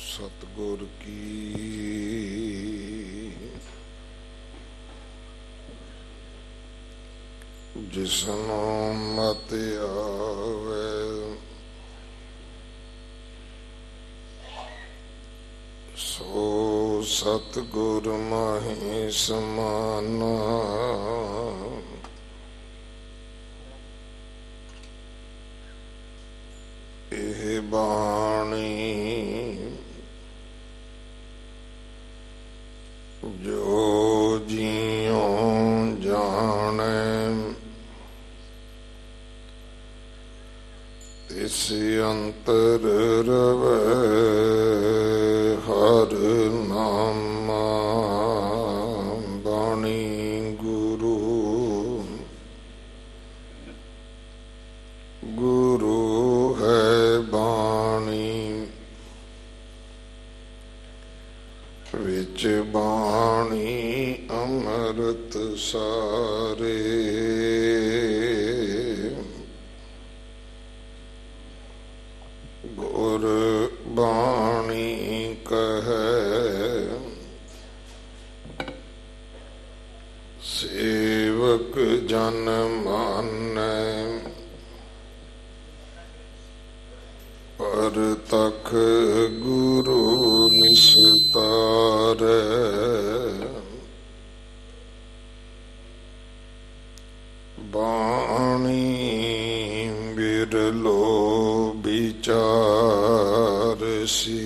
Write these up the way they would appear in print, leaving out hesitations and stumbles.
सतगुर की जिसनो मत आवे सो सतगुर माही समाना। एह बाणी जो जियो जाने तिस अंतर रवे हर नामा। बाणी गुरु गुरु है बाणी विच बाणी अमृत सारे। गुर बाणी कहे सेवक जन मानै पर तख गुरु निस्तारै। बाणी बिरलो विचारसी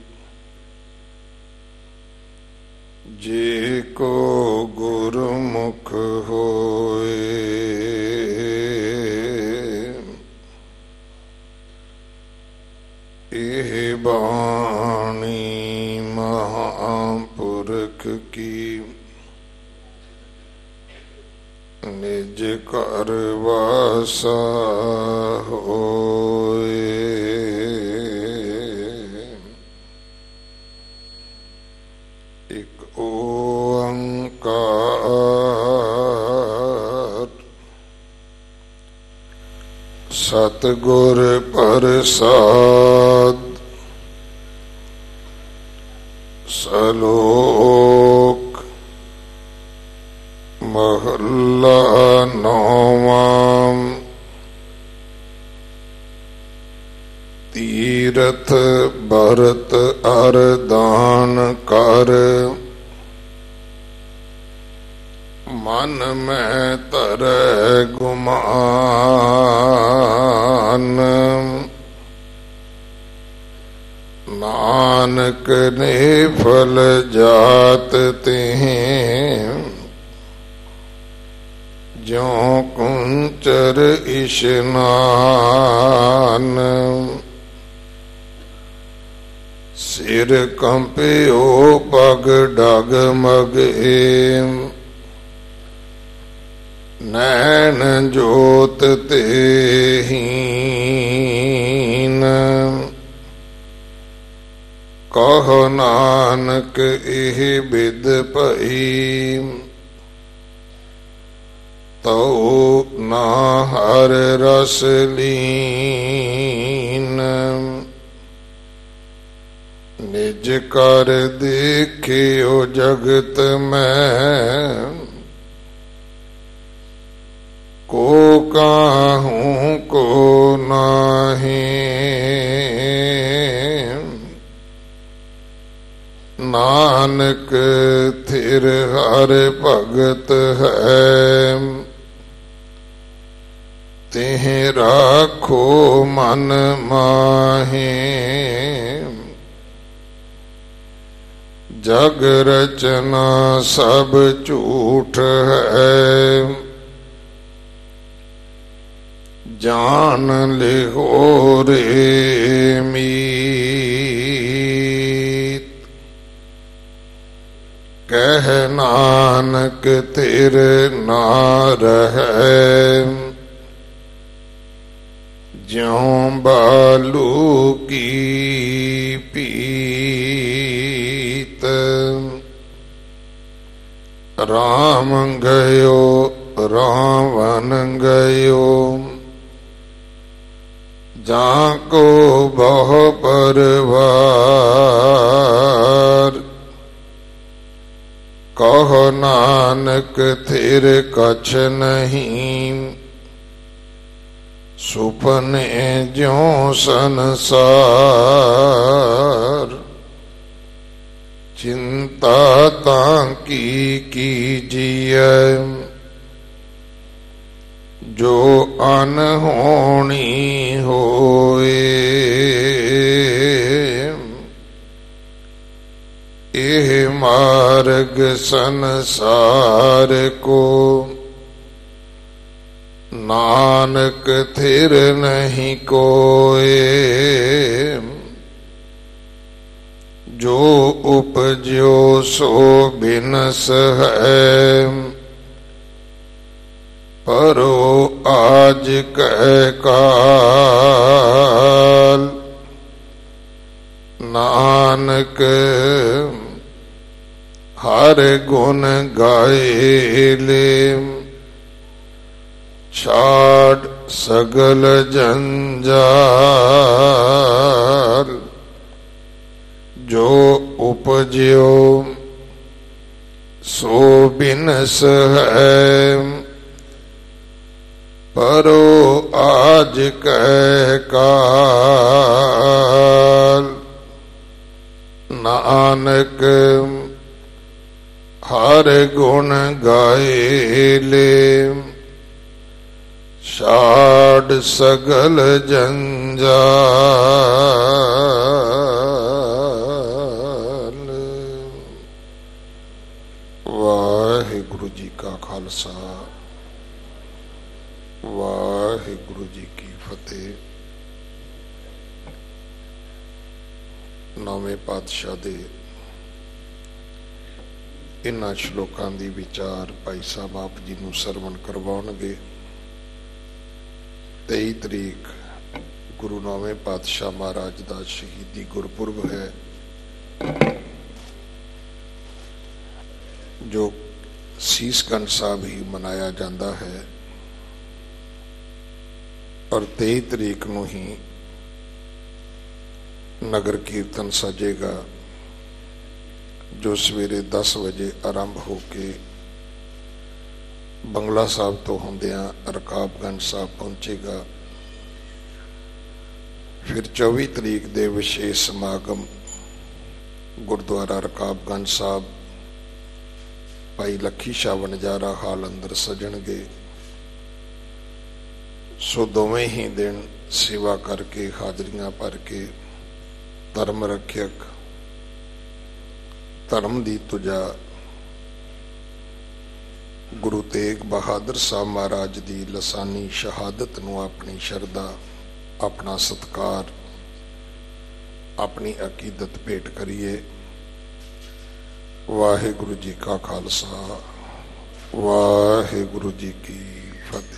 जे को गुरमुख होए। एह बाणी महापुरख की निज कर वासा होए। एक ओंकार सतगुर प्रसाद। सलोक महला नौवां। तीरथ भरत अरदान कर मन में तरह गुमान। नानक ने फल जात तें ज्यों कुंचर इशनान। सिर कंप्यो पग डगमगे नैन जोत तेहीन। कहो नानक एह बिद भई तो ना हर रस लीन। निज कर देखियो जगत में को काहूं को नाही। नानक थिर हर भगत है तिह राखो मन माहे। जग रचना सब झूठ है जान लिहो रे मीत। कह नानक तेरे ना रहे ज्यों बालू की पीत। राम गयो रावण गयो जाको बहु परवार। ਕਹੋ ਨਾਨਕ ਥਿਰ ਕਛ ਨਹੀਂ, ਸੁਪਨੇ ਜਿਉ ਸੰਸਾਰ। ਚਿੰਤਾ ਤਾਂ ਕੀ ਕੀਜੀਐ, ਜੋ ਅਨਹੋਣੀ ਹੋਏ। ਇਹ ਮਾਰਗ ਸੰਸਾਰ ਕੋ, ਨਾਨਕ ਥਿਰ ਨਹੀਂ ਕੋਏ। ਜੋ ਉਪਜਿਓ ਸੋ ਬਿਨਸ ਹੈ, ਪਰੋ ਆਜ ਕੈ ਕਾਲ। ਨਾਨਕ ਹਰ ਗੁਣ ਗਾਏ ਲੇ, ਛਾੜ ਸਗਲ ਜੰਜਾਲ। ਜੋ ਉਪਜਿਓ ਸੋ ਬਿਨਸ ਹੈ, ਪਰੋ ਆਜ ਕੈ ਕਾਲ। ਨਾਨਕ ਹਰ ਗੁਣ ਗਾਏ ਲੇ, ਛਾੜ ਸਗਲ ਜੰਜਾਲ। ਵਾਹਿਗੁਰੂ ਜੀ ਕਾ ਖਾਲਸਾ, ਵਾਹਿਗੁਰੂ ਜੀ ਕੀ ਫਤਿਹ। ਨੌਵੇਂ ਪਾਤਸ਼ਾਹ ਦੇ ਇਨ੍ਹਾਂ ਸ਼ਲੋਕਾਂ ਦੀ ਵਿਚਾਰ ਭਾਈ ਸਾਹਿਬ ਆਪ ਜੀ ਨੂੰ ਸਰਵਣ ਕਰਵਾਉਣਗੇ। 23 ਤਰੀਕ ਗੁਰੂ ਨੌਵੇਂ ਪਾਤਸ਼ਾਹ ਮਹਾਰਾਜ ਦਾ ਸ਼ਹੀਦੀ ਗੁਰਪੁਰਬ ਹੈ, ਜੋ ਸੀਸਗੰਜ ਸਾਹਿਬ ਹੀ ਮਨਾਇਆ ਜਾਂਦਾ ਹੈ। ਔਰ 23 ਤਰੀਕ ਨੂੰ ਹੀ ਨਗਰ ਕੀਰਤਨ ਸਜੇਗਾ, ਜੋ ਸਵੇਰੇ 10 ਵਜੇ ਆਰੰਭ ਹੋ ਕੇ ਬੰਗਲਾ ਸਾਹਿਬ ਤੋਂ ਹੁੰਦਿਆਂ ਰਕਾਬਗੰਜ ਸਾਹਿਬ ਪਹੁੰਚੇਗਾ। ਫਿਰ 24 ਤਰੀਕ ਦੇ ਵਿਸ਼ੇਸ਼ ਸਮਾਗਮ ਗੁਰਦੁਆਰਾ ਰਕਾਬਗੰਜ ਸਾਹਿਬ ਭਾਈ ਲੱਖੀ ਸ਼ਾਹ ਵਣਜਾਰਾ ਹਾਲ ਅੰਦਰ ਸਜਣਗੇ। ਸੋ ਦੋਵੇਂ ਹੀ ਦਿਨ ਸੇਵਾ ਕਰਕੇ, ਹਾਜ਼ਰੀਆਂ ਭਰ ਕੇ ਧਰਮ ਰੱਖਿਅਕ, ਧਰਮ ਦੀ ਤੁਜਾ ਗੁਰੂ ਤੇਗ ਬਹਾਦਰ ਸਾਹਿਬ ਮਹਾਰਾਜ ਦੀ ਲਸਾਨੀ ਸ਼ਹਾਦਤ ਨੂੰ ਆਪਣੀ ਸ਼ਰਧਾ, ਆਪਣਾ ਸਤਿਕਾਰ, ਆਪਣੀ ਅਕੀਦਤ ਭੇਟ ਕਰੀਏ। ਵਾਹਿਗੁਰੂ ਜੀ ਕਾ ਖਾਲਸਾ, ਵਾਹਿਗੁਰੂ ਜੀ ਕੀ ਫਤਿਹ।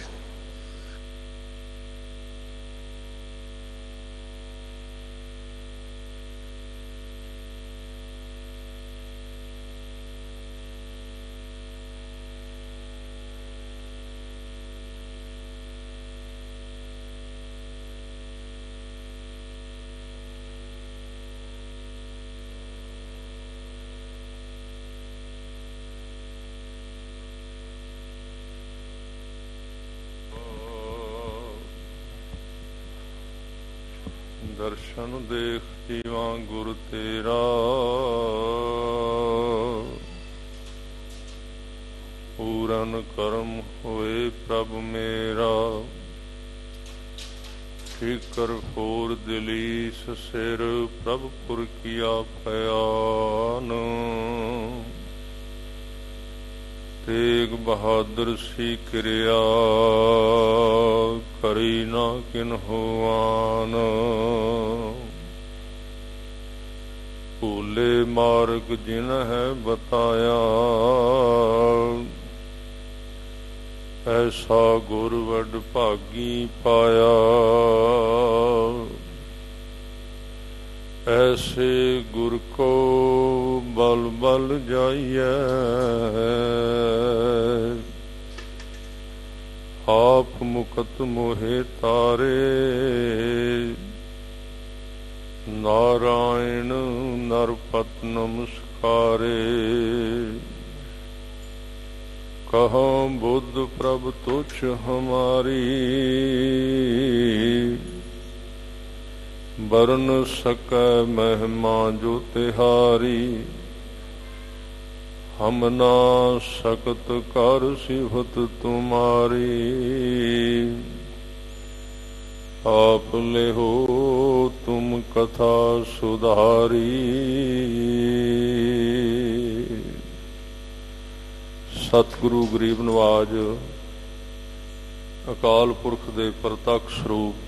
ਦਰਸ਼ਨ ਦੇਖ ਜੀਵਾ ਗੁਰ ਤੇਰਾ, ਪੂਰਨ ਕਰਮ ਹੋਏ ਪ੍ਰਭ ਮੇਰਾ। ਠੀਕਰ ਫੋਰ ਦਿਲੀਸ ਸਿਰ, ਪ੍ਰਭ ਪੁਰ ਕੀਆ ਭਿਆਨ। ਤੇਗ ਬਹਾਦਰ ਸੀ ਕਿਰਿਆ, ਕਰੀ ਨਾ ਕਿਨਹੁ ਆਨ। ਭੂਲੇ ਮਾਰਗ ਜਿਨ ਹੈ ਬਤਾਇਆ, ਐਸਾ ਗੁਰ ਵਡ ਭਾਗੀ ਪਾਇਆ। ऐसे गुर को बल बल जाइए, आप मुकत मोहे तारे। नारायण नरपत नमस्कारे, कहो बुद्ध प्रभ तुच्छ हमारी, बरन सकै महिमा जो तिहारी। हम ना सकत कर सिफत तुम्हारी, आप ले हो तुम कथा सुधारी। सतगुरु गरीब नवाज अकाल पुरख दे प्रतख स्वरूप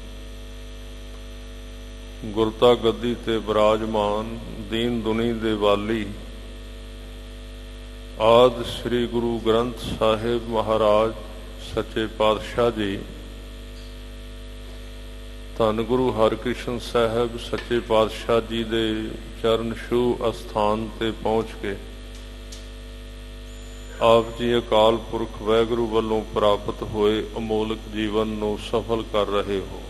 गुरता गद्दी ते विराजमान दीन दुनी दे वाली आदि श्री गुरु ग्रंथ साहिब महाराज सच्चे पातशाह जी, धन गुरु हरकृष्ण साहब सच्चे पातशाह जी दे चरण छू अस्थान ते पहुँच के आप जी अकाल पुरख वाहिगुरु वालों प्राप्त होए अमोलक जीवन नूं सफल कर रहे हो।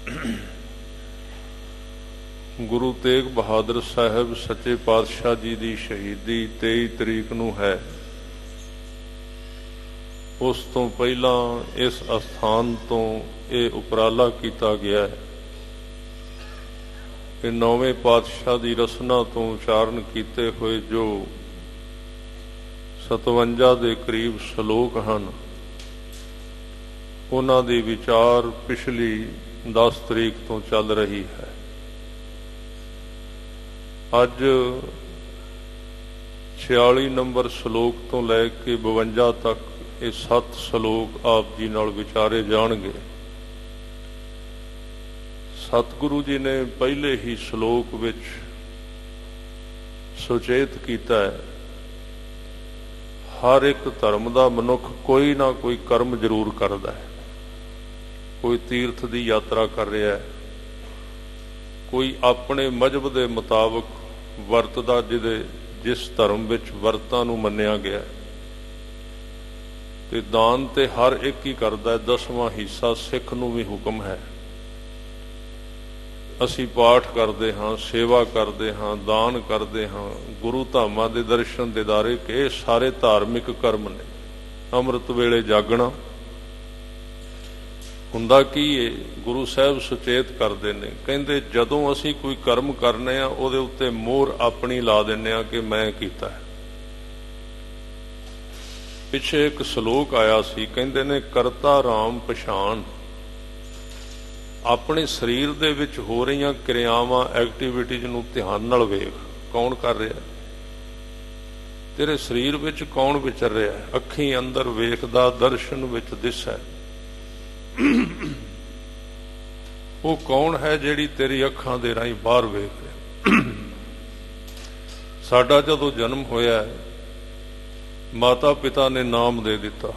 गुरु तेग बहादुर साहब सच्चे पातशाह जी की शहीदी 23 तरीक नूं है। उस तो पहला इस अस्थान तो ये उपराला किया गया है कि 9वें पातशाह की रसना तो उच्चारण किए हुए जो 57 ਦੇ करीब श्लोक ਹਨ, ਉਹਨਾਂ ਦੀ ਵਿਚਾਰ ਪਿਛਲੀ 10 ਤਰੀਕ ਤੋਂ ਚੱਲ ਰਹੀ ਹੈ। ਅੱਜ 46 ਨੰਬਰ ਸ਼ਲੋਕ ਤੋਂ ਲੈ ਕੇ 52 ਤੱਕ ਇਹ 7 ਸ਼ਲੋਕ ਆਪ ਜੀ ਨਾਲ ਵਿਚਾਰੇ ਜਾਣਗੇ। ਸਤਿਗੁਰੂ ਜੀ ਨੇ ਪਹਿਲੇ ਹੀ ਸ਼ਲੋਕ ਵਿੱਚ ਸੁਚੇਤ ਕੀਤਾ ਹੈ, हर एक धर्म का मनुख कोई ना कोई कर्म जरूर करता है। कोई तीर्थ की यात्रा कर रहा है, कोई अपने मजहब के मुताबिक वरतदा जिस धर्म विच वरतां नूं मन्निया गया, ते दान ते हर एक ही करता है। 10वां हिस्सा सिख नूं भी हुक्म है। असी पाठ करते हाँ, सेवा करते हाँ, दान करते हाँ, गुरु धामां दे दर्शन दीदारे के सारे धार्मिक कर्म ने। अमृत वेले जागना हुंदा की है, गुरु साहब सुचेत करते हैं, कहते जदों असी कोई कर्म करने आ उहदे उत्ते मोहर अपनी ला दिंदे आ कि मैं कीता है। पिछे एक श्लोक आया सी, कहते ने करता राम पछाण। अपने शरीर दे विच हो रही क्रियावां एक्टिविटीज नूं ध्यान नाल वेख, कौन कर रहा है, तेरे शरीर विच कौन विचर रहा है। अखीं अंदर वेखदा, दर्शन विच दिसै, वो कौन है जिहड़ी तेरी अखां दे राहीं बाहर वेख रहा। साडा जदों जन्म होया है, माता पिता ने नाम दे दिता,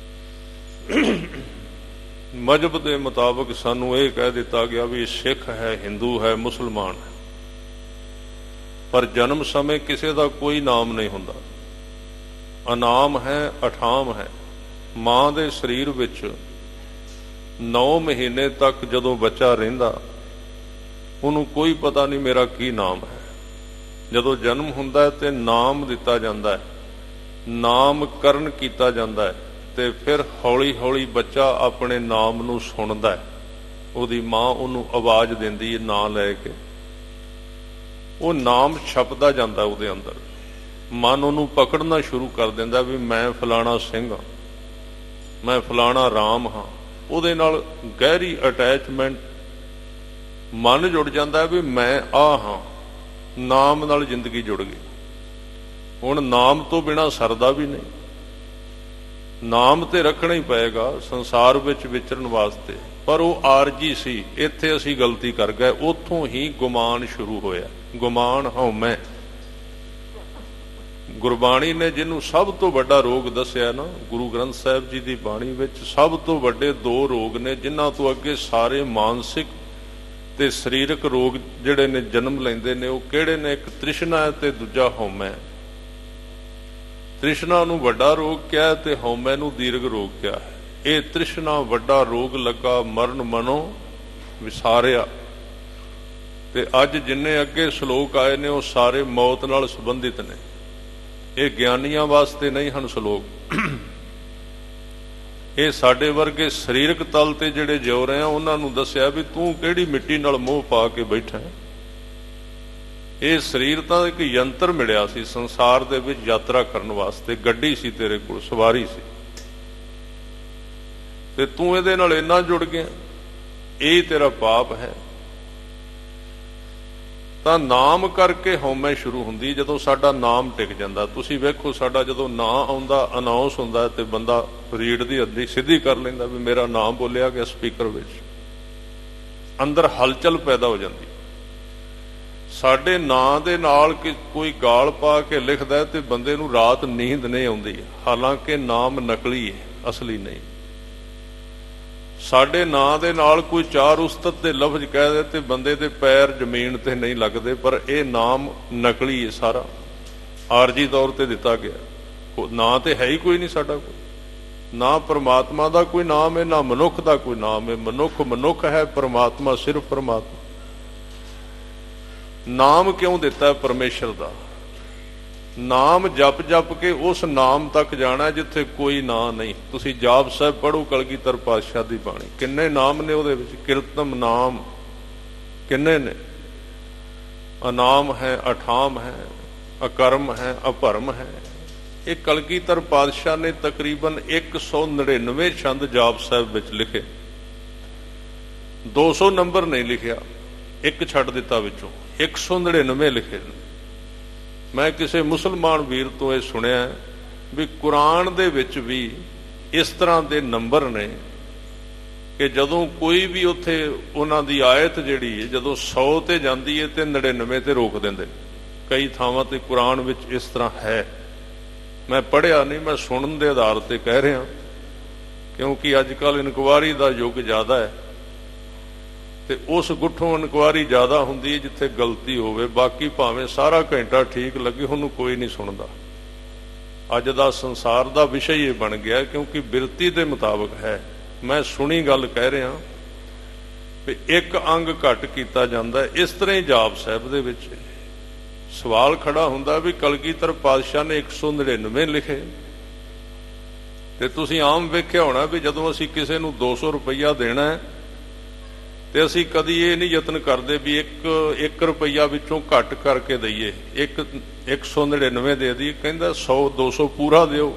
मजहब के मुताबिक सानू ये कह दिता गया भी सिख है, हिंदू है, मुसलमान है, पर जन्म समय किसी का कोई नाम नहीं हुंदा। अनाम है, अठाम है। मां दे शरीर विच 9 महीने तक जदों बच्चा रहिंदा, उन्होंने कोई पता नहीं मेरा की नाम है। जदों जन्म हुंदा है ते नाम दिता जांदा है, नामकरण किया जाता है, ते फिर हौली हौली बच्चा अपने नाम नूं सुनदा है। उहदी मां उहनूं आवाज़ दिंदी है नां लैके, वो नाम छपदा जांदा उहदे अंदर। मन उहनूं पकड़ना शुरू कर दिंदा भी मैं फलाना सिंह हाँ, मैं फलाना राम हाँ। उहदे नाल गहरी अटैचमेंट मन जुड़ जाता है भी मैं आ हाँ, नाम नाल जिंदगी जुड़ गई। हुण नाम तो बिना सरदा भी नहीं, नाम ते रखना ही पएगा संसार विच विचरण वास्ते, पर वो आरजी सी। इत्थे असी गलती कर गए, उथों ही गुमान शुरू होया। गुमान हौमै। गुरबाणी ने जिन्हों सब तो बड़ा रोग दसिया ना, गुरु ग्रंथ साहिब जी की बाणी विच सब तो वड्डे 2 रोग ने, जिन्हां तो अगे सारे मानसिक ते सरीरक रोग जिहड़े ने जन्म लैंदे ने। वो किहड़े ने? एक तृष्णा है ते दूजा हौमै। तृष्णा नूं वड्डा रोग क्या है ते हौमै नूं दीर्घ रोग क्या है। ये तृष्णा वड्डा रोग लगा, मरण मनो विसारिया। ते अज जिन्ने अगे श्लोक आए ने वो सारे मौत नाल संबंधित ने। ये ज्ञानियां वास्ते नहीं हन श्लोक, ਇਹ ਸਾਡੇ ਵਰਗੇ ਸਰੀਰਕ ਤਲ ਤੇ ਜਿਹੜੇ ਜਿਉ ਰਹੇ ਆ ਉਹਨਾਂ ਨੂੰ ਦੱਸਿਆ ਵੀ ਤੂੰ ਕਿਹੜੀ ਮਿੱਟੀ ਨਾਲ ਮੋਹ ਪਾ ਕੇ ਬੈਠਾ। ਇਹ ਸਰੀਰ ਤਾਂ ਇੱਕ ਯੰਤਰ ਮਿਲਿਆ ਸੀ ਸੰਸਾਰ ਦੇ ਵਿੱਚ ਯਾਤਰਾ ਕਰਨ ਵਾਸਤੇ, ਗੱਡੀ ਸੀ ਤੇਰੇ ਕੋਲ, ਸਵਾਰੀ ਸੀ, ਤੇ ਤੂੰ ਇਹਦੇ ਨਾਲ ਇੰਨਾ ਜੁੜ ਗਿਆ, ਇਹ ਤੇਰਾ ਪਾਪ ਹੈ। ਤਾਂ ਨਾਮ ਕਰਕੇ ਹਉਮੈ ਸ਼ੁਰੂ ਹੁੰਦੀ ਜਦੋਂ ਸਾਡਾ ਨਾਮ ਟਿਕ ਜਾਂਦਾ। ਤੁਸੀਂ ਵੇਖੋ ਸਾਡਾ ਜਦੋਂ ਨਾਂ ਆਉਂਦਾ, ਅਨਾਉਂਸ ਹੁੰਦਾ, ਤੇ ਬੰਦਾ ਰੀੜ ਦੀ ਅੱਧੀ ਸਿੱਧੀ ਕਰ ਲੈਂਦਾ ਵੀ ਮੇਰਾ ਨਾਮ ਬੋਲਿਆ ਗਿਆ ਸਪੀਕਰ ਵਿੱਚ, ਅੰਦਰ ਹਲਚਲ ਪੈਦਾ ਹੋ ਜਾਂਦੀ। ਸਾਡੇ ਨਾਂ ਦੇ ਨਾਲ ਕੋਈ ਗਾਲ ਪਾ ਕੇ ਲਿਖਦਾ ਤੇ ਬੰਦੇ ਨੂੰ ਰਾਤ ਨੀਂਦ ਨਹੀਂ ਆਉਂਦੀ, ਹਾਲਾਂਕਿ ਨਾਮ ਨਕਲੀ ਹੈ, ਅਸਲੀ ਨਹੀਂ। ਸਾਡੇ ਨਾਂ ਦੇ ਨਾਲ ਕੋਈ ਚਾਰ ਉਸਤਤ ਦੇ ਲਫ਼ਜ਼ ਕਹਿ ਦੇ ਤੇ ਬੰਦੇ ਦੇ ਪੈਰ ਜ਼ਮੀਨ ਤੇ ਨਹੀਂ ਲੱਗਦੇ, ਪਰ ਇਹ ਨਾਮ ਨਕਲੀ ਹੈ, ਸਾਰਾ ਆਰਜੀ ਤੌਰ ਤੇ ਦਿੱਤਾ ਗਿਆ। ਨਾਂ ਤੇ ਹੈ ਹੀ ਕੋਈ ਨਹੀਂ ਸਾਡਾ, ਕੋਈ ਨਾ ਪਰਮਾਤਮਾ ਦਾ ਕੋਈ ਨਾਮ ਹੈ, ਨਾ ਮਨੁੱਖ ਦਾ ਕੋਈ ਨਾਮ ਹੈ। ਮਨੁੱਖ ਮਨੁੱਖ ਹੈ, ਪਰਮਾਤਮਾ ਸਿਰਫ ਪਰਮਾਤਮਾ। ਨਾਮ ਕਿਉਂ ਦਿੱਤਾ ਪਰਮੇਸ਼ਰ ਦਾ? ਨਾਮ ਜਪ ਜਪ ਕੇ ਉਸ ਨਾਮ ਤੱਕ ਜਾਣਾ ਜਿੱਥੇ ਕੋਈ ਨਾਂ ਨਹੀਂ। ਤੁਸੀਂ ਜਾਪ ਸਾਹਿਬ ਪੜ੍ਹੋ, ਕਲਗੀਧਰ ਪਾਤਸ਼ਾਹ ਦੀ ਬਾਣੀ, ਕਿੰਨੇ ਨਾਮ ਨੇ ਉਹਦੇ ਵਿੱਚ, ਕੀਰਤਮ ਨਾਮ ਕਿੰਨੇ ਨੇ। ਅਨਾਮ ਹੈ, ਅਠਾਮ ਹੈ, ਅਕਰਮ ਹੈ, ਅਭਰਮ ਹੈ। ਇਹ ਕਲਗੀਧਰ ਪਾਤਸ਼ਾਹ ਨੇ ਤਕਰੀਬਨ 199 ਛੰਦ ਜਾਪ ਸਾਹਿਬ ਵਿੱਚ ਲਿਖੇ, 200 ਨੰਬਰ ਨਹੀਂ ਲਿਖਿਆ, ਇੱਕ ਛੱਡ ਦਿੱਤਾ ਵਿੱਚੋਂ, 199 ਲਿਖੇ। ਮੈਂ ਕਿਸੇ ਮੁਸਲਮਾਨ ਵੀਰ ਤੋਂ ਇਹ ਸੁਣਿਆ ਵੀ ਕੁਰਾਨ ਦੇ ਵਿੱਚ ਵੀ ਇਸ ਤਰ੍ਹਾਂ ਦੇ ਨੰਬਰ ਨੇ ਕਿ ਜਦੋਂ ਕੋਈ ਵੀ ਉੱਥੇ ਉਹਨਾਂ ਦੀ ਆਇਤ ਜਿਹੜੀ ਹੈ ਜਦੋਂ 100 ਤੇ ਜਾਂਦੀ ਹੈ ਤੇ 99 ਤੇ ਰੋਕ ਦਿੰਦੇ। ਕਈ ਥਾਵਾਂ ਤੇ ਕੁਰਾਨ ਵਿੱਚ ਇਸ ਤਰ੍ਹਾਂ ਹੈ। ਮੈਂ ਪੜ੍ਹਿਆ ਨਹੀਂ, ਮੈਂ ਸੁਣਨ ਦੇ ਆਧਾਰ ਤੇ ਕਹਿ ਰਿਹਾ, ਕਿਉਂਕਿ ਅੱਜ ਕੱਲ੍ਹ ਇਨਕੁਆਰੀ ਦਾ ਯੁੱਗ ਜ਼ਿਆਦਾ ਹੈ ਤੇ ਉਸ ਗੁੱਠੋਂ ਇਨਕੁਆਰੀ ਜ਼ਿਆਦਾ ਹੁੰਦੀ ਹੈ ਜਿੱਥੇ ਗਲਤੀ ਹੋਵੇ। ਬਾਕੀ ਭਾਵੇਂ ਸਾਰਾ ਘੰਟਾ ਠੀਕ ਲੱਗੇ, ਉਹਨੂੰ ਕੋਈ ਨਹੀਂ ਸੁਣਦਾ। ਅੱਜ ਦਾ ਸੰਸਾਰ ਦਾ ਵਿਸ਼ਾ ਹੀ ਇਹ ਬਣ ਗਿਆ, ਕਿਉਂਕਿ ਬਿਰਤੀ ਦੇ ਮੁਤਾਬਕ ਹੈ। ਮੈਂ ਸੁਣੀ ਗੱਲ ਕਹਿ ਰਿਹਾ ਵੀ ਇੱਕ ਅੰਗ ਘੱਟ ਕੀਤਾ ਜਾਂਦਾ। ਇਸ ਤਰ੍ਹਾਂ ਹੀ ਜਾਪ ਸਾਹਿਬ ਦੇ ਵਿੱਚ ਸਵਾਲ ਖੜਾ ਹੁੰਦਾ ਵੀ ਕਲਗੀਧਰ ਪਾਤਸ਼ਾਹ ਨੇ 199 ਲਿਖੇ, ਤੇ ਤੁਸੀਂ ਆਮ ਵੇਖਿਆ ਹੋਣਾ ਵੀ ਜਦੋਂ ਅਸੀਂ ਕਿਸੇ ਨੂੰ 200 ਰੁਪਈਆ ਦੇਣਾ ਹੈ ਤੇ ਅਸੀਂ ਕਦੀ ਇਹ ਨਹੀਂ ਯਤਨ ਕਰਦੇ ਵੀ ਇੱਕ ਰੁਪਈਆ ਵਿੱਚੋਂ ਘੱਟ ਕਰਕੇ ਦਈਏ, 199 ਦੇ ਦਈਏ। ਕਹਿੰਦਾ 100 200 ਪੂਰਾ ਦਿਓ।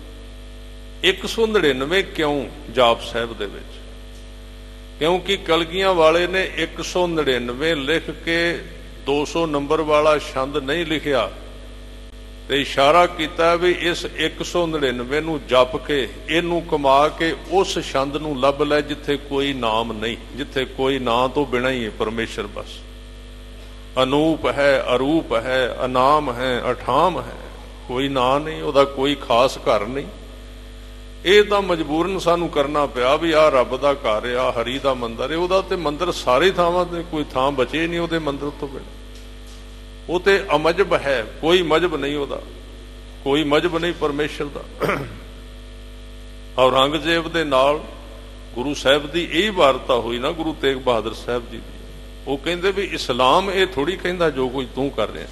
199 ਕਿਉਂ ਜਾਪ ਸਾਹਿਬ ਦੇ ਵਿੱਚ? ਕਿਉਂਕਿ ਕਲਗੀਆਂ ਵਾਲੇ ਨੇ 199 ਲਿਖ ਕੇ 200 ਨੰਬਰ ਵਾਲਾ ਛੰਦ ਨਹੀਂ ਲਿਖਿਆ, ਤੇ ਇਸ਼ਾਰਾ ਕੀਤਾ ਵੀ ਇਸ 199 ਨੂੰ ਜਪ ਕੇ, ਇਹਨੂੰ ਕਮਾ ਕੇ ਉਸ ਛੰਦ ਨੂੰ ਲੱਭ ਲੈ ਜਿੱਥੇ ਕੋਈ ਨਾਮ ਨਹੀਂ, ਜਿੱਥੇ ਕੋਈ ਨਾਂ ਤੋਂ ਬਿਨਾਂ ਹੀ ਹੈ ਪਰਮੇਸ਼ਰ ਬਸ। ਅਨੂਪ ਹੈ, ਅਰੂਪ ਹੈ, ਅਨਾਮ ਹੈ, ਅਠਾਮ ਹੈ, ਕੋਈ ਨਾਂ ਨਹੀਂ, ਉਹਦਾ ਕੋਈ ਖਾਸ ਘਰ ਨਹੀਂ। ਇਹ ਤਾਂ ਮਜਬੂਰਨ ਸਾਨੂੰ ਕਰਨਾ ਪਿਆ ਵੀ ਆਹ ਰੱਬ ਦਾ ਘਰ ਆ, ਹਰੀ ਦਾ ਮੰਦਰ ਹੈ। ਉਹਦਾ ਤੇ ਮੰਦਰ ਸਾਰੀ ਥਾਵਾਂ ਤੇ ਕੋਈ ਥਾਂ ਬਚੇ ਨਹੀਂ ਉਹਦੇ ਮੰਦਰ ਤੋਂ ਬਿਨਾਂ। ਉਹ ਤੇ ਅਮਜਬ ਹੈ, ਕੋਈ ਮਜਬ ਨਹੀਂ ਉਹਦਾ, ਕੋਈ ਮਜਬ ਨਹੀਂ ਪਰਮੇਸ਼ਰ ਦਾ। ਔਰੰਗਜ਼ੇਬ ਦੇ ਨਾਲ ਗੁਰੂ ਸਾਹਿਬ ਦੀ ਇਹ ਵਾਰਤਾ ਹੋਈ ਨਾ, ਗੁਰੂ ਤੇਗ ਬਹਾਦਰ ਸਾਹਿਬ ਜੀ ਦੀ। ਉਹ ਕਹਿੰਦੇ ਵੀ ਇਸਲਾਮ ਇਹ ਥੋੜੀ ਕਹਿੰਦਾ ਜੋ ਕੋਈ ਤੂੰ ਕਰ ਰਿਹਾ।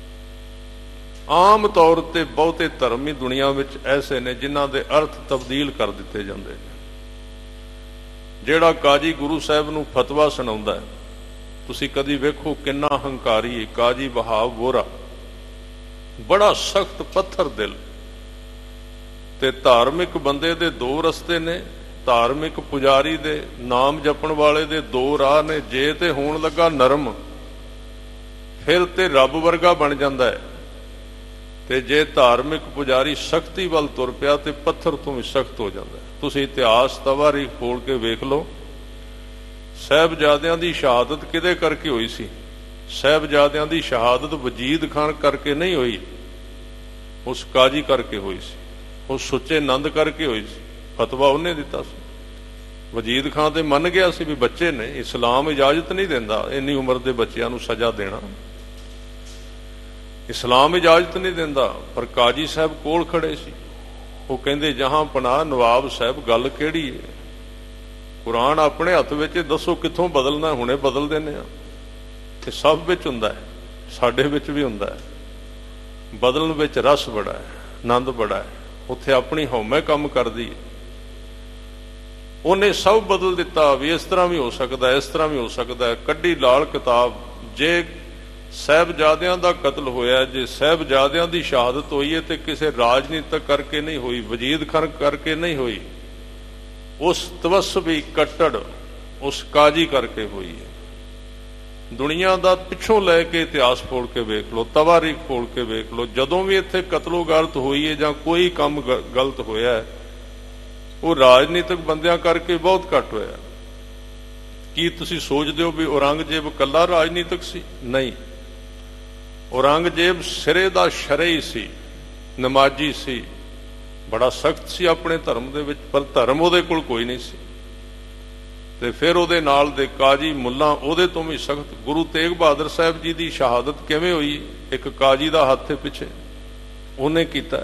ਆਮ ਤੌਰ ਤੇ ਬਹੁਤੇ ਧਰਮ ਹੀ ਦੁਨੀਆ ਵਿੱਚ ਐਸੇ ਨੇ ਜਿਨ੍ਹਾਂ ਦੇ ਅਰਥ ਤਬਦੀਲ ਕਰ ਦਿੱਤੇ ਜਾਂਦੇ ਨੇ। ਜਿਹੜਾ ਕਾਜੀ ਗੁਰੂ ਸਾਹਿਬ ਨੂੰ ਫਤਵਾ ਸੁਣਾਉਂਦਾ ਹੈ, ਤੁਸੀਂ ਕਦੀ ਵੇਖੋ ਕਿੰਨਾ ਹੰਕਾਰੀ ਹੈ। ਕਾਜੀ ਵਹਾਬ ਵੋਰਾ, ਬੜਾ ਸਖਤ ਪੱਥਰ ਦਿਲ। ਤੇ ਧਾਰਮਿਕ ਬੰਦੇ ਦੇ ਦੋ ਰਸਤੇ ਨੇ, ਧਾਰਮਿਕ ਪੁਜਾਰੀ ਦੇ, ਨਾਮ ਜਪਣ ਵਾਲੇ ਦੇ ਦੋ ਰਾਹ ਨੇ। ਜੇ ਤੇ ਹੋਣ ਲੱਗਾ ਨਰਮ, ਫਿਰ ਤੇ ਰੱਬ ਵਰਗਾ ਬਣ ਜਾਂਦਾ ਹੈ, ਤੇ ਜੇ ਧਾਰਮਿਕ ਪੁਜਾਰੀ ਸਖਤੀ ਵੱਲ ਤੁਰ ਪਿਆ ਤੇ ਪੱਥਰ ਤੋਂ ਵੀ ਸਖਤ ਹੋ ਜਾਂਦਾ ਹੈ। ਤੁਸੀਂ ਇਤਿਹਾਸ ਤਵਾਰੀਖ ਖੋਲ ਕੇ ਵੇਖ ਲਓ, ਸਾਹਿਬਜ਼ਾਦਿਆਂ ਦੀ ਸ਼ਹਾਦਤ ਕਿਹਦੇ ਕਰਕੇ ਹੋਈ ਸੀ? ਸਾਹਿਬਜ਼ਾਦਿਆਂ ਦੀ ਸ਼ਹਾਦਤ ਵਜੀਦ ਖਾਨ ਕਰਕੇ ਨਹੀਂ ਹੋਈ, ਉਸ ਕਾਜੀ ਕਰਕੇ ਹੋਈ ਸੀ, ਉਸ ਸੁੱਚੇ ਨੰਦ ਕਰਕੇ ਹੋਈ ਸੀ। ਫਤਵਾ ਉਹਨੇ ਦਿੱਤਾ ਸੀ। ਵਜੀਦ ਖਾਨ ਤੇ ਮੰਨ ਗਿਆ ਸੀ ਵੀ ਬੱਚੇ ਨੇ, ਇਸਲਾਮ ਇਜਾਜ਼ਤ ਨਹੀਂ ਦਿੰਦਾ ਇੰਨੀ ਉਮਰ ਦੇ ਬੱਚਿਆਂ ਨੂੰ ਸਜ਼ਾ ਦੇਣਾ, ਇਸਲਾਮ ਇਜਾਜ਼ਤ ਨਹੀਂ ਦਿੰਦਾ। ਪਰ ਕਾਜੀ ਸਾਹਿਬ ਕੋਲ ਖੜੇ ਸੀ, ਉਹ ਕਹਿੰਦੇ ਜਹਾਂ ਪਨਾਹ ਨਵਾਬ ਸਾਹਿਬ, ਗੱਲ ਕਿਹੜੀ ਹੈ? ਕੁਰਾਨ ਆਪਣੇ ਹੱਥ ਵਿੱਚ, ਦੱਸੋ ਕਿੱਥੋਂ ਬਦਲਣਾ, ਹੁਣੇ ਬਦਲ ਦਿੰਦੇ ਆ। ਇਹ ਸਭ ਵਿੱਚ ਹੁੰਦਾ ਹੈ, ਸਾਡੇ ਵਿੱਚ ਵੀ ਹੁੰਦਾ ਹੈ। ਬਦਲਣ ਵਿੱਚ ਰਸ ਬੜਾ ਹੈ, ਆਨੰਦ ਬੜਾ ਹੈ। ਉੱਥੇ ਆਪਣੀ ਹਉਮੈ ਕੰਮ ਕਰਦੀ ਹੈ। ਉਹਨੇ ਸਭ ਬਦਲ ਦਿੱਤਾ ਵੀ ਇਸ ਤਰ੍ਹਾਂ ਵੀ ਹੋ ਸਕਦਾ, ਇਸ ਤਰ੍ਹਾਂ ਵੀ ਹੋ ਸਕਦਾ। ਕੱਢੀ ਲਾਲ ਕਿਤਾਬ। ਜੇ ਸਾਹਿਬਜ਼ਾਦਿਆਂ ਦਾ ਕਤਲ ਹੋਇਆ, ਜੇ ਸਾਹਿਬਜ਼ਾਦਿਆਂ ਦੀ ਸ਼ਹਾਦਤ ਹੋਈ ਹੈ ਤੇ ਕਿਸੇ ਰਾਜਨੀਤਿਕ ਕਰਕੇ ਨਹੀਂ ਹੋਈ, ਵਜੀਦ ਖਾਨ ਕਰਕੇ ਨਹੀਂ ਹੋਈ, ਉਸ ਤਵੱਸਵੀ ਕੱਟੜ ਉਸ ਕਾਜੀ ਕਰਕੇ ਹੋਈ ਹੈ। ਦੁਨੀਆ ਦਾ ਪਿੱਛੋਂ ਲੈ ਕੇ ਇਤਿਹਾਸ ਫੋੜ ਕੇ ਵੇਖ ਲਓ, ਤਵਾਰੀਖ ਫੋੜ ਕੇ ਵੇਖ ਲਓ, ਜਦੋਂ ਵੀ ਇੱਥੇ ਕਤਲੋ ਗਲਤ ਹੋਈ ਹੈ ਜਾਂ ਕੋਈ ਕੰਮ ਗਲਤ ਹੋਇਆ ਉਹ ਰਾਜਨੀਤਿਕ ਬੰਦਿਆਂ ਕਰਕੇ ਬਹੁਤ ਘੱਟ ਹੋਇਆ। ਕੀ ਤੁਸੀਂ ਸੋਚਦੇ ਹੋ ਵੀ ਔਰੰਗਜ਼ੇਬ ਇਕੱਲਾ ਰਾਜਨੀਤਿਕ ਸੀ? ਨਹੀਂ, ਔਰੰਗਜ਼ੇਬ ਸਿਰੇ ਦਾ ਸ਼ਰਈ ਸੀ, ਨਮਾਜ਼ੀ ਸੀ, ਬੜਾ ਸਖਤ ਸੀ ਆਪਣੇ ਧਰਮ ਦੇ ਵਿੱਚ, ਪਰ ਧਰਮ ਉਹਦੇ ਕੋਲ ਕੋਈ ਨਹੀਂ ਸੀ। ਤੇ ਫਿਰ ਉਹਦੇ ਨਾਲ ਦੇ ਕਾਜੀ ਮੁੱਲਾ ਉਹਦੇ ਤੋਂ ਵੀ ਸਖਤ। ਗੁਰੂ ਤੇਗ ਬਹਾਦਰ ਸਾਹਿਬ ਜੀ ਦੀ ਸ਼ਹਾਦਤ ਕਿਵੇਂ ਹੋਈ? ਇੱਕ ਕਾਜੀ ਦਾ ਹੱਥ ਪਿੱਛੇ ਉਹਨੇ ਕੀਤਾ।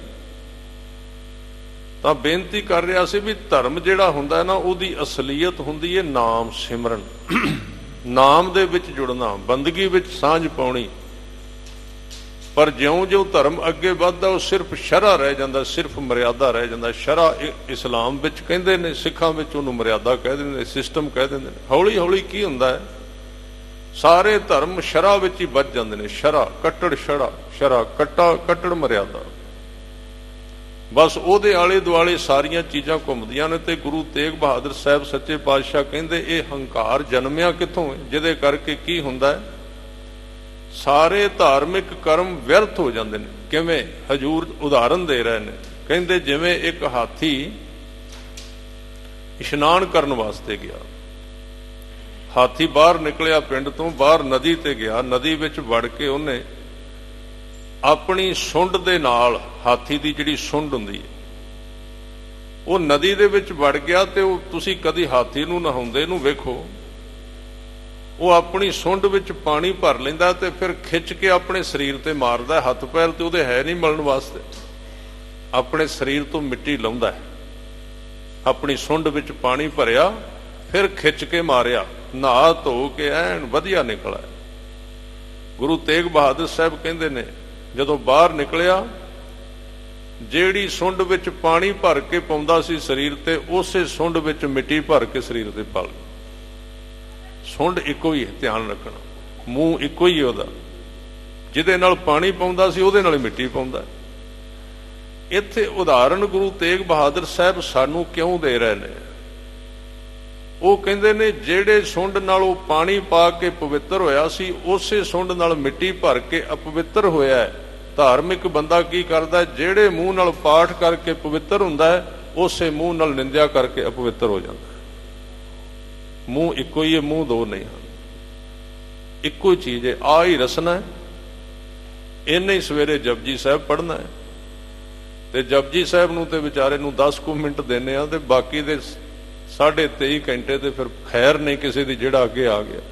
ਤਾਂ ਬੇਨਤੀ ਕਰ ਰਿਹਾ ਸੀ ਵੀ ਧਰਮ ਜਿਹੜਾ ਹੁੰਦਾ ਨਾ, ਉਹਦੀ ਅਸਲੀਅਤ ਹੁੰਦੀ ਹੈ ਨਾਮ ਸਿਮਰਨ, ਨਾਮ ਦੇ ਵਿੱਚ ਜੁੜਨਾ, ਬੰਦਗੀ ਵਿੱਚ ਸਾਂਝ ਪਾਉਣੀ। ਪਰ ਜਿਉਂ-ਜਿਉਂ ਧਰਮ ਅੱਗੇ ਵੱਧਦਾ ਉਹ ਸਿਰਫ ਸ਼ਰ੍ਹਾ ਰਹਿ ਜਾਂਦਾ, ਸਿਰਫ ਮਰਿਆਦਾ ਰਹਿ ਜਾਂਦਾ। ਸ਼ਰ੍ਹਾ ਇਸਲਾਮ ਵਿੱਚ ਕਹਿੰਦੇ ਨੇ, ਸਿੱਖਾਂ ਵਿੱਚ ਉਹਨੂੰ ਮਰਿਆਦਾ ਕਹਿ ਦਿੰਦੇ ਨੇ, ਸਿਸਟਮ ਕਹਿ ਦਿੰਦੇ ਨੇ। ਹੌਲੀ ਹੌਲੀ ਕੀ ਹੁੰਦਾ ਹੈ, ਸਾਰੇ ਧਰਮ ਸ਼ਰ੍ਹਾ ਵਿੱਚ ਹੀ ਵੱਜ ਜਾਂਦੇ ਨੇ। ਸ਼ਰ੍ਹਾ, ਕੱਟੜ ਸ਼ਰ੍ਹਾ, ਸ਼ਰ੍ਹਾ ਕੱਟੜ ਮਰਿਆਦਾ। ਬਸ ਉਹਦੇ ਆਲੇ ਦੁਆਲੇ ਸਾਰੀਆਂ ਚੀਜ਼ਾਂ ਘੁੰਮਦੀਆਂ ਨੇ। ਤੇ ਗੁਰੂ ਤੇਗ ਬਹਾਦਰ ਸਾਹਿਬ ਸੱਚੇ ਪਾਤਸ਼ਾਹ ਕਹਿੰਦੇ ਇਹ ਹੰਕਾਰ ਜਨਮਿਆ ਕਿੱਥੋਂ ਹੈ? ਜਿਹਦੇ ਕਰਕੇ ਕੀ ਹੁੰਦਾ ਹੈ, ਸਾਰੇ ਧਾਰਮਿਕ ਕਰਮ ਵਿਅਰਥ ਹੋ ਜਾਂਦੇ ਨੇ। ਕਿਵੇਂ? ਹਜੂਰ ਉਦਾਹਰਨ ਦੇ ਰਹੇ ਨੇ, ਕਹਿੰਦੇ ਜਿਵੇਂ ਇੱਕ ਹਾਥੀ ਇਸ਼ਨਾਨ ਕਰਨ ਵਾਸਤੇ ਗਿਆ, ਹਾਥੀ ਬਾਹਰ ਨਿਕਲਿਆ, ਪਿੰਡ ਤੋਂ ਬਾਹਰ ਨਦੀ ਤੇ ਗਿਆ, ਨਦੀ ਵਿੱਚ ਵੜ ਕੇ ਉਹਨੇ ਆਪਣੀ ਸੁੰਡ ਦੇ ਨਾਲ, ਹਾਥੀ ਦੀ ਜਿਹੜੀ ਸੁੰਡ ਹੁੰਦੀ ਹੈ, ਉਹ ਨਦੀ ਦੇ ਵਿੱਚ ਵੜ ਗਿਆ। ਤੇ ਉਹ ਤੁਸੀਂ ਕਦੀ ਹਾਥੀ ਨੂੰ ਨਹਾਉਂਦੇ ਨੂੰ ਵੇਖੋ, ਉਹ ਆਪਣੀ ਸੁੰਡ ਵਿੱਚ ਪਾਣੀ ਭਰ ਲੈਂਦਾ ਤੇ ਫਿਰ ਖਿੱਚ ਕੇ ਆਪਣੇ ਸਰੀਰ ਤੇ ਮਾਰਦਾ। ਹੱਥ ਪੈਰ ਤੇ ਉਹਦੇ ਹੈ ਨਹੀਂ ਮਲਣ ਵਾਸਤੇ, ਆਪਣੇ ਸਰੀਰ ਤੋਂ ਮਿੱਟੀ ਲਾਉਂਦਾ ਹੈ। ਆਪਣੀ ਸੁੰਡ ਵਿੱਚ ਪਾਣੀ ਭਰਿਆ, ਫਿਰ ਖਿੱਚ ਕੇ ਮਾਰਿਆ, ਨਹਾ ਧੋ ਕੇ ਐਨ ਵਧੀਆ ਨਿਕਲ ਆਇਆ। ਗੁਰੂ ਤੇਗ ਬਹਾਦਰ ਸਾਹਿਬ ਕਹਿੰਦੇ ਨੇ ਜਦੋਂ ਬਾਹਰ ਨਿਕਲਿਆ, ਜਿਹੜੀ ਸੁੰਡ ਵਿੱਚ ਪਾਣੀ ਭਰ ਕੇ ਪਾਉਂਦਾ ਸੀ ਸਰੀਰ ਤੇ, ਉਸੇ ਸੁੰਡ ਵਿੱਚ ਮਿੱਟੀ ਭਰ ਕੇ ਸਰੀਰ ਤੇ ਪਾ ਲਈ। ਸੁੰਡ ਇੱਕੋ ਹੀ ਹੈ, ਧਿਆਨ ਰੱਖਣਾ, ਮੂੰਹ ਇੱਕੋ ਹੀ ਉਹਦਾ, ਜਿਹਦੇ ਨਾਲ ਪਾਣੀ ਪਾਉਂਦਾ ਸੀ ਉਹਦੇ ਨਾਲ ਮਿੱਟੀ ਪਾਉਂਦਾ। ਇੱਥੇ ਉਦਾਹਰਨ ਗੁਰੂ ਤੇਗ ਬਹਾਦਰ ਸਾਹਿਬ ਸਾਨੂੰ ਕਿਉਂ ਦੇ ਰਹੇ ਨੇ? ਉਹ ਕਹਿੰਦੇ ਨੇ ਜਿਹੜੇ ਸੁੰਡ ਨਾਲ ਉਹ ਪਾਣੀ ਪਾ ਕੇ ਪਵਿੱਤਰ ਹੋਇਆ ਸੀ, ਉਸੇ ਸੁੰਡ ਨਾਲ ਮਿੱਟੀ ਭਰ ਕੇ ਅਪਵਿੱਤਰ ਹੋਇਆ। ਧਾਰਮਿਕ ਬੰਦਾ ਕੀ ਕਰਦਾ? ਜਿਹੜੇ ਮੂੰਹ ਨਾਲ ਪਾਠ ਕਰਕੇ ਪਵਿੱਤਰ ਹੁੰਦਾ ਹੈ, ਉਸੇ ਮੂੰਹ ਨਾਲ ਨਿੰਦਿਆ ਕਰਕੇ ਅਪਵਿੱਤਰ ਹੋ ਜਾਂਦਾ। ਮੂੰਹ ਇੱਕੋ ਹੀ ਹੈ, ਮੂੰਹ ਦੋ ਨਹੀਂ ਹਨ, ਇੱਕੋ ਹੀ ਚੀਜ਼ ਹੈ। ਆ ਹੀ ਰਸਨਾ ਹੈ। ਇੰਨੇ ਹੀ ਸਵੇਰੇ ਜਪਜੀ ਸਾਹਿਬ ਪੜ੍ਹਨਾ ਹੈ, ਤੇ ਜਪਜੀ ਸਾਹਿਬ ਨੂੰ ਤੇ ਵਿਚਾਰੇ ਨੂੰ 10 ਕੁ ਮਿੰਟ ਦੇਣੇ ਆ, ਤੇ ਬਾਕੀ ਦੇ 23.5 ਘੰਟੇ ਤੇ ਫਿਰ ਖੈਰ ਨਹੀਂ ਕਿਸੇ ਦੀ ਜਿਹੜਾ ਅੱਗੇ ਆ ਗਿਆ।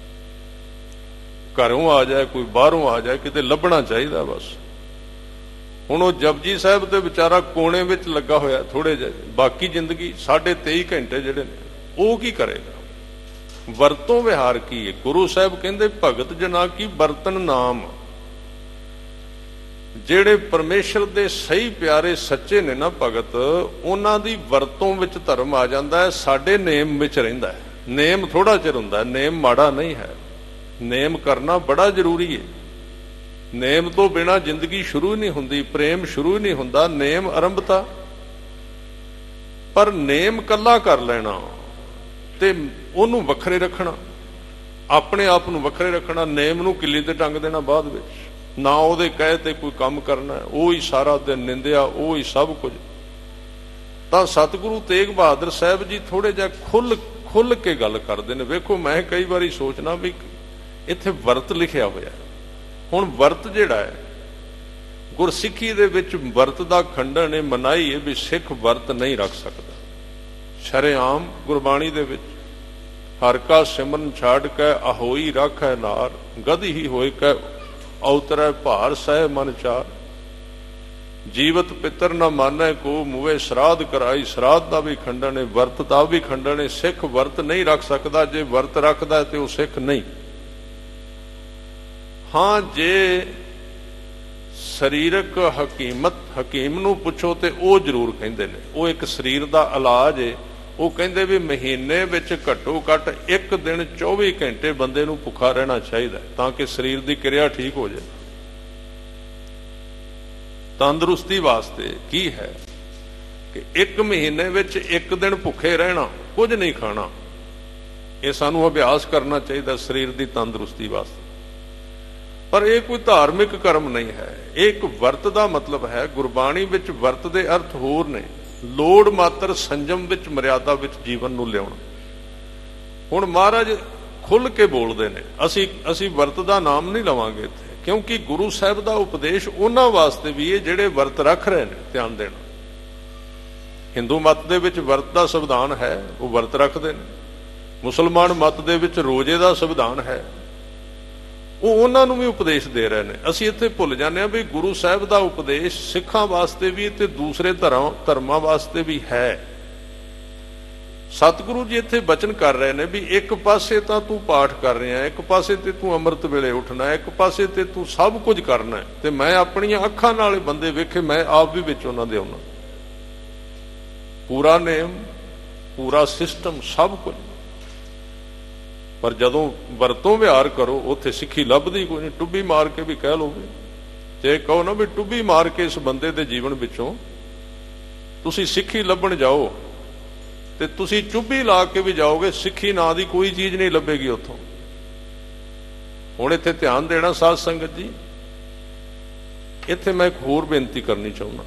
ਘਰੋਂ ਆ ਜਾਏ, ਕੋਈ ਬਾਹਰੋਂ ਆ ਜਾਏ, ਕਿਤੇ ਲੱਭਣਾ ਚਾਹੀਦਾ ਬਸ। ਹੁਣ ਉਹ ਜਪਜੀ ਸਾਹਿਬ ਤੇ ਵਿਚਾਰਾ ਕੋਨੇ ਵਿੱਚ ਲੱਗਾ ਹੋਇਆ ਥੋੜੇ ਜਿਹੇ, ਬਾਕੀ ਜ਼ਿੰਦਗੀ 23.5 ਘੰਟੇ ਜਿਹੜੇ ਨੇ ਉਹ ਕੀ ਕਰੇਗਾ? ਵਰਤੋਂ ਵਿਹਾਰ ਕੀ ਹੈ? ਗੁਰੂ ਸਾਹਿਬ ਕਹਿੰਦੇ ਭਗਤ ਜਨਾ ਕੀ ਬਰਤਨ ਨਾਮ। ਜਿਹੜੇ ਪਰਮੇਸ਼ਰ ਦੇ ਸਹੀ ਪਿਆਰੇ ਸੱਚੇ ਨੇ ਨਾ ਭਗਤ, ਉਹਨਾਂ ਦੀ ਵਰਤੋਂ ਵਿੱਚ ਧਰਮ ਆ ਜਾਂਦਾ ਹੈ, ਸਾਡੇ ਨੇਮ ਵਿੱਚ ਰਹਿੰਦਾ ਹੈ। ਨੇਮ ਥੋੜਾ ਚਿਰ ਹੁੰਦਾ ਹੈ, ਨੇਮ ਮਾੜਾ ਨਹੀਂ ਹੈ, ਨੇਮ ਕਰਨਾ ਬੜਾ ਜ਼ਰੂਰੀ ਹੈ। ਨੇਮ ਤੋਂ ਬਿਨਾਂ ਜ਼ਿੰਦਗੀ ਸ਼ੁਰੂ ਹੀ ਨਹੀਂ ਹੁੰਦੀ, ਪ੍ਰੇਮ ਸ਼ੁਰੂ ਹੀ ਨਹੀਂ ਹੁੰਦਾ, ਨੇਮ ਆਰੰਭਤਾ। ਪਰ ਨੇਮ ਕੱਲਾ ਕਰ ਲੈਣਾ ਤੇ ਉਹਨੂੰ ਵੱਖਰੇ ਰੱਖਣਾ, ਆਪਣੇ ਆਪ ਨੂੰ ਵੱਖਰੇ ਰੱਖਣਾ, ਨੇਮ ਨੂੰ ਕਿੱਲੀ ਤੇ ਟੰਗ ਦੇਣਾ ਬਾਅਦ ਵਿੱਚ, ਨਾ ਉਹਦੇ ਕਹੇ ਤੇ ਕੋਈ ਕੰਮ ਕਰਨਾ, ਉਹ ਹੀ ਸਾਰਾ ਦਿਨ ਨਿੰਦਿਆ, ਉਹ ਹੀ ਸਭ ਕੁਝ। ਤਾਂ ਸਤਿਗੁਰੂ ਤੇਗ ਬਹਾਦਰ ਸਾਹਿਬ ਜੀ ਥੋੜੇ ਜਿਹਾ ਖੁੱਲ ਕੇ ਗੱਲ ਕਰਦੇ ਨੇ। ਵੇਖੋ, ਮੈਂ ਕਈ ਵਾਰੀ ਸੋਚਣਾ ਵੀ ਇੱਥੇ ਵਰਤ ਲਿਖਿਆ ਹੋਇਆ। ਹੁਣ ਵਰਤ ਜਿਹੜਾ ਹੈ, ਗੁਰਸਿੱਖੀ ਦੇ ਵਿੱਚ ਵਰਤ ਦਾ ਖੰਡਨ ਹੈ, ਮਨਾਹੀ ਹੈ ਵੀ ਸਿੱਖ ਵਰਤ ਨਹੀਂ ਰੱਖ ਸਕਦਾ। ਸ਼ਰੇਆਮ ਗੁਰਬਾਣੀ ਦੇ ਵਿੱਚ ਹਰ ਕਾ ਸਿਮਰਨ ਛਾੜ ਕੇ ਅਹੋਈ ਰਾਖੈ ਨਾਰ, ਗਧ ਹੀ ਹੋਏ ਕੈ ਔਤਰੈ ਭਾਰ ਸਹਿ ਮਨ ਚਾਰ। ਜੀਵਤ ਪਿੱਤਰ ਨਾ ਮਾਨੈ ਕੋ ਮੂਵੇ, ਸ਼ਰਾਧ ਕਰਾਈ, ਸ਼ਰਾਧ ਦਾ ਵੀ ਖੰਡਨ ਹੈ, ਵਰਤ ਦਾ ਵੀ ਖੰਡਨ ਹੈ। ਸਿੱਖ ਵਰਤ ਨਹੀਂ ਰੱਖ ਸਕਦਾ। ਜੇ ਵਰਤ ਰੱਖਦਾ ਤੇ ਉਹ ਸਿੱਖ ਨਹੀਂ। ਹਾਂ, ਜੇ ਸਰੀਰਕ ਹਕੀਮ ਨੂੰ ਪੁੱਛੋ ਤੇ ਉਹ ਜ਼ਰੂਰ ਕਹਿੰਦੇ ਨੇ, ਉਹ ਇੱਕ ਸਰੀਰ ਦਾ ਇਲਾਜ ਹੈ। ਉਹ ਕਹਿੰਦੇ ਵੀ ਮਹੀਨੇ ਵਿੱਚ ਘੱਟੋ ਘੱਟ ਇੱਕ ਦਿਨ 24 ਘੰਟੇ ਬੰਦੇ ਨੂੰ ਭੁੱਖਾ ਰਹਿਣਾ ਚਾਹੀਦਾ ਤਾਂ ਕਿ ਸਰੀਰ ਦੀ ਕਿਰਿਆ ਠੀਕ ਹੋ ਜਾਏ। ਤੰਦਰੁਸਤੀ ਵਾਸਤੇ ਕੀ ਹੈ ਕਿ ਇੱਕ ਮਹੀਨੇ ਵਿੱਚ ਇੱਕ ਦਿਨ ਭੁੱਖੇ ਰਹਿਣਾ, ਕੁਝ ਨਹੀਂ ਖਾਣਾ। ਇਹ ਸਾਨੂੰ ਅਭਿਆਸ ਕਰਨਾ ਚਾਹੀਦਾ ਸਰੀਰ ਦੀ ਤੰਦਰੁਸਤੀ ਵਾਸਤੇ। ਪਰ ਇਹ ਕੋਈ ਧਾਰਮਿਕ ਕਰਮ ਨਹੀਂ ਹੈ, ਇਹ ਇੱਕ ਵਰਤ ਦਾ ਮਤਲਬ ਹੈ। ਗੁਰਬਾਣੀ ਵਿੱਚ ਵਰਤ ਦੇ ਅਰਥ ਹੋਰ ਨੇ। ਲੋੜ ਮਾਤਰ ਸੰਜਮ ਵਿੱਚ, ਮਰਿਆਦਾ ਵਿੱਚ ਜੀਵਨ ਨੂੰ ਲਿਆਉਣਾ। ਹੁਣ ਮਹਾਰਾਜ ਖੁੱਲ ਕੇ ਬੋਲਦੇ ਨੇ, ਅਸੀਂ ਵਰਤ ਦਾ ਨਾਮ ਨਹੀਂ ਲਵਾਂਗੇ ਇੱਥੇ, ਕਿਉਂਕਿ ਗੁਰੂ ਸਾਹਿਬ ਦਾ ਉਪਦੇਸ਼ ਉਹਨਾਂ ਵਾਸਤੇ ਵੀ ਇਹ ਜਿਹੜੇ ਵਰਤ ਰੱਖ ਰਹੇ ਨੇ। ਧਿਆਨ ਦੇਣਾ, ਹਿੰਦੂ ਮਤ ਦੇ ਵਿੱਚ ਵਰਤ ਦਾ ਸੰਵਿਧਾਨ ਹੈ, ਉਹ ਵਰਤ ਰੱਖਦੇ ਨੇ। ਮੁਸਲਮਾਨ ਮਤ ਦੇ ਵਿੱਚ ਰੋਜ਼ੇ ਦਾ ਸੰਵਿਧਾਨ ਹੈ, ਉਹ ਉਹਨਾਂ ਨੂੰ ਵੀ ਉਪਦੇਸ਼ ਦੇ ਰਹੇ ਨੇ। ਅਸੀਂ ਇੱਥੇ ਭੁੱਲ ਜਾਂਦੇ ਹਾਂ ਵੀ ਗੁਰੂ ਸਾਹਿਬ ਦਾ ਉਪਦੇਸ਼ ਸਿੱਖਾਂ ਵਾਸਤੇ ਵੀ ਤੇ ਦੂਸਰੇ ਧਰਮਾਂ ਵਾਸਤੇ ਵੀ ਹੈ। ਸਤਿਗੁਰੂ ਜੀ ਇੱਥੇ ਬਚਨ ਕਰ ਰਹੇ ਨੇ ਵੀ ਇੱਕ ਪਾਸੇ ਤਾਂ ਤੂੰ ਪਾਠ ਕਰ ਰਿਹਾ, ਇੱਕ ਪਾਸੇ ਤੇ ਤੂੰ ਅੰਮ੍ਰਿਤ ਵੇਲੇ ਉੱਠਣਾ, ਇੱਕ ਪਾਸੇ ਤੇ ਤੂੰ ਸਭ ਕੁਝ ਕਰਨਾ, ਤੇ ਮੈਂ ਆਪਣੀਆਂ ਅੱਖਾਂ ਨਾਲ ਬੰਦੇ ਵੇਖੇ, ਮੈਂ ਆਪ ਵੀ ਵਿੱਚ ਉਹਨਾਂ ਦੇ ਆਉਣਾ। ਪੂਰਾ ਨੇਮ, ਪੂਰਾ ਸਿਸਟਮ, ਸਭ ਕੁਝ। ਪਰ ਜਦੋਂ ਵਰਤੋਂ ਵਿਹਾਰ ਕਰੋ ਉੱਥੇ ਸਿੱਖੀ ਲੱਭਦੀ ਕੋਈ ਨਹੀਂ। ਟੁੱਬੀ ਮਾਰ ਕੇ ਵੀ ਕਹਿ ਲਓਗੇ, ਜੇ ਕਹੋ ਨਾ ਵੀ ਟੁੱਬੀ ਮਾਰ ਕੇ ਇਸ ਬੰਦੇ ਦੇ ਜੀਵਨ ਵਿੱਚੋਂ ਤੁਸੀਂ ਸਿੱਖੀ ਲੱਭਣ ਜਾਓ ਤੇ ਤੁਸੀਂ ਚੁੱਭੀ ਲਾ ਕੇ ਵੀ ਜਾਓਗੇ, ਸਿੱਖੀ ਨਾਂ ਦੀ ਕੋਈ ਚੀਜ਼ ਨਹੀਂ ਲੱਭੇਗੀ ਉੱਥੋਂ। ਹੁਣ ਇੱਥੇ ਧਿਆਨ ਦੇਣਾ ਸਾਧ ਸੰਗਤ ਜੀ, ਇੱਥੇ ਮੈਂ ਇੱਕ ਹੋਰ ਬੇਨਤੀ ਕਰਨੀ ਚਾਹੁੰਦਾ।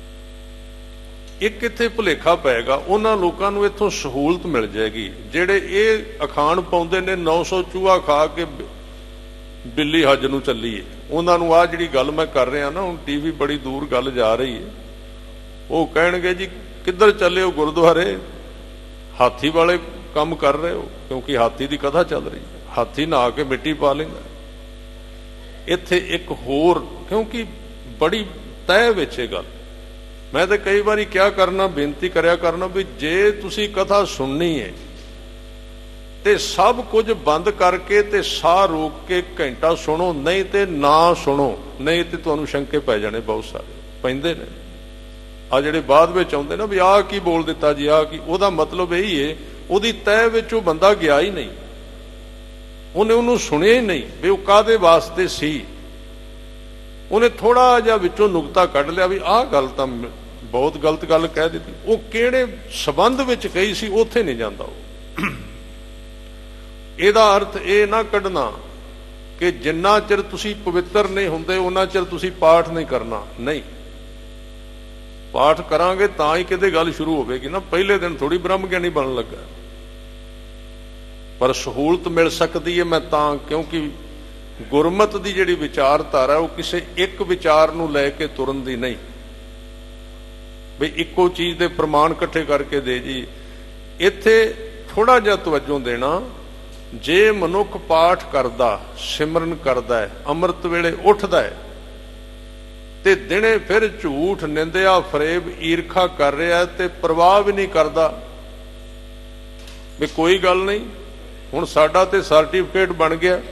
ਇੱਕ ਇੱਥੇ ਭੁਲੇਖਾ ਪਏਗਾ, ਉਹਨਾਂ ਲੋਕਾਂ ਨੂੰ ਇੱਥੋਂ ਸਹੂਲਤ ਮਿਲ ਜਾਏਗੀ ਜਿਹੜੇ ਇਹ ਅਖਾਣ ਪਾਉਂਦੇ ਨੇ 900 ਚੂਹਾ ਖਾ ਕੇ ਬਿੱਲੀ ਹੱਜ ਨੂੰ ਚੱਲੀਏ। ਉਹਨਾਂ ਨੂੰ ਆਹ ਜਿਹੜੀ ਗੱਲ ਮੈਂ ਕਰ ਰਿਹਾ ਨਾ, ਹੁਣ ਟੀਵੀ ਬੜੀ ਦੂਰ ਗੱਲ ਜਾ ਰਹੀ ਹੈ, ਉਹ ਕਹਿਣਗੇ ਜੀ ਕਿੱਧਰ ਚੱਲੇ ਹੋ ਗੁਰਦੁਆਰੇ, ਹਾਥੀ ਵਾਲੇ ਕੰਮ ਕਰ ਰਹੇ ਹੋ, ਕਿਉਂਕਿ ਹਾਥੀ ਦੀ ਕਥਾ ਚੱਲ ਰਹੀ ਹੈ। ਹਾਥੀ ਨਹਾ ਕੇ ਮਿੱਟੀ ਪਾ ਲੈਂਦਾ। ਇੱਥੇ ਇੱਕ ਹੋਰ, ਕਿਉਂਕਿ ਬੜੀ ਤੈਅ ਵਿੱਚ ਇਹ ਗੱਲ, ਮੈਂ ਤਾਂ ਕਈ ਵਾਰੀ ਕਿਹਾ ਕਰਨਾ, ਬੇਨਤੀ ਕਰਿਆ ਕਰਨਾ ਵੀ ਜੇ ਤੁਸੀਂ ਕਥਾ ਸੁਣਨੀ ਹੈ ਤੇ ਸਭ ਕੁਝ ਬੰਦ ਕਰਕੇ ਤੇ ਸਾਹ ਰੋਕ ਕੇ ਘੰਟਾ ਸੁਣੋ, ਨਹੀਂ ਤੇ ਨਾ ਸੁਣੋ, ਨਹੀਂ ਤੇ ਤੁਹਾਨੂੰ ਸ਼ੰਕੇ ਪੈ ਜਾਣੇ, ਬਹੁਤ ਸਾਰੇ ਪੈਂਦੇ ਨੇ। ਆ ਜਿਹੜੇ ਬਾਅਦ ਵਿੱਚ ਆਉਂਦੇ ਨਾ ਵੀ ਆਹ ਕੀ ਬੋਲ ਦਿੱਤਾ ਜੀ, ਆਹ ਕੀ, ਉਹਦਾ ਮਤਲਬ ਇਹੀ ਹੈ ਉਹਦੀ ਤੈਅ ਵਿੱਚ ਉਹ ਬੰਦਾ ਗਿਆ ਹੀ ਨਹੀਂ, ਉਹਨੇ ਉਹਨੂੰ ਸੁਣਿਆ ਹੀ ਨਹੀਂ ਵੀ ਉਹ ਕਾਹਦੇ ਵਾਸਤੇ ਸੀ। ਉਹਨੇ ਥੋੜਾ ਜਿਹਾ ਵਿੱਚੋਂ ਨੁਕਤਾ ਕੱਢ ਲਿਆ ਵੀ ਆਹ ਗੱਲ ਤਾਂ ਬਹੁਤ ਗਲਤ ਗੱਲ ਕਹਿ ਦਿੱਤੀ, ਉਹ ਕਿਹੜੇ ਸਬੰਧ ਵਿੱਚ ਕਹੀ ਸੀ ਉੱਥੇ ਨਹੀਂ ਜਾਂਦਾ ਉਹ। ਇਹਦਾ ਅਰਥ ਇਹ ਨਾ ਕੱਢਣਾ ਕਿ ਜਿੰਨਾ ਚਿਰ ਤੁਸੀਂ ਪਵਿੱਤਰ ਨਹੀਂ ਹੁੰਦੇ ਉਹਨਾਂ ਚਿਰ ਤੁਸੀਂ ਪਾਠ ਨਹੀਂ ਕਰਨਾ। ਨਹੀਂ, ਪਾਠ ਕਰਾਂਗੇ ਤਾਂ ਹੀ ਕਿਤੇ ਗੱਲ ਸ਼ੁਰੂ ਹੋਵੇਗੀ ਨਾ, ਪਹਿਲੇ ਦਿਨ ਥੋੜੀ ਬ੍ਰਹਮ ਗਿਆਨੀ ਬਣਨ ਲੱਗਾ। ਪਰ ਸਹੂਲਤ ਮਿਲ ਸਕਦੀ ਹੈ ਮੈਂ ਤਾਂ, ਕਿਉਂਕਿ ਗੁਰਮਤ ਦੀ ਜਿਹੜੀ ਵਿਚਾਰਧਾਰਾ ਉਹ ਕਿਸੇ ਇੱਕ ਵਿਚਾਰ ਨੂੰ ਲੈ ਕੇ ਤੁਰਨ ਦੀ ਨਹੀਂ ਵੀ ਇੱਕੋ ਚੀਜ਼ ਦੇ ਪ੍ਰਮਾਣ ਇਕੱਠੇ ਕਰਕੇ ਦੇ ਜੀ। ਇੱਥੇ ਥੋੜਾ ਜਿਹਾ ਤਵੱਜੋ ਦੇਣਾ, ਜੇ ਮਨੁੱਖ ਪਾਠ ਕਰਦਾ, ਸਿਮਰਨ ਕਰਦਾ ਹੈ, ਅੰਮ੍ਰਿਤ ਵੇਲੇ ਉੱਠਦਾ ਹੈ ਤੇ ਦਿਨੇ ਫਿਰ ਝੂਠ, ਨਿੰਦਿਆ, ਫਰੇਬ, ਈਰਖਾ ਕਰ ਰਿਹਾ ਤੇ ਪ੍ਰਵਾਹ ਵੀ ਨਹੀਂ ਕਰਦਾ ਵੀ ਕੋਈ ਗੱਲ ਨਹੀਂ, ਹੁਣ ਸਾਡਾ ਤੇ ਸਰਟੀਫਿਕੇਟ ਬਣ ਗਿਆ,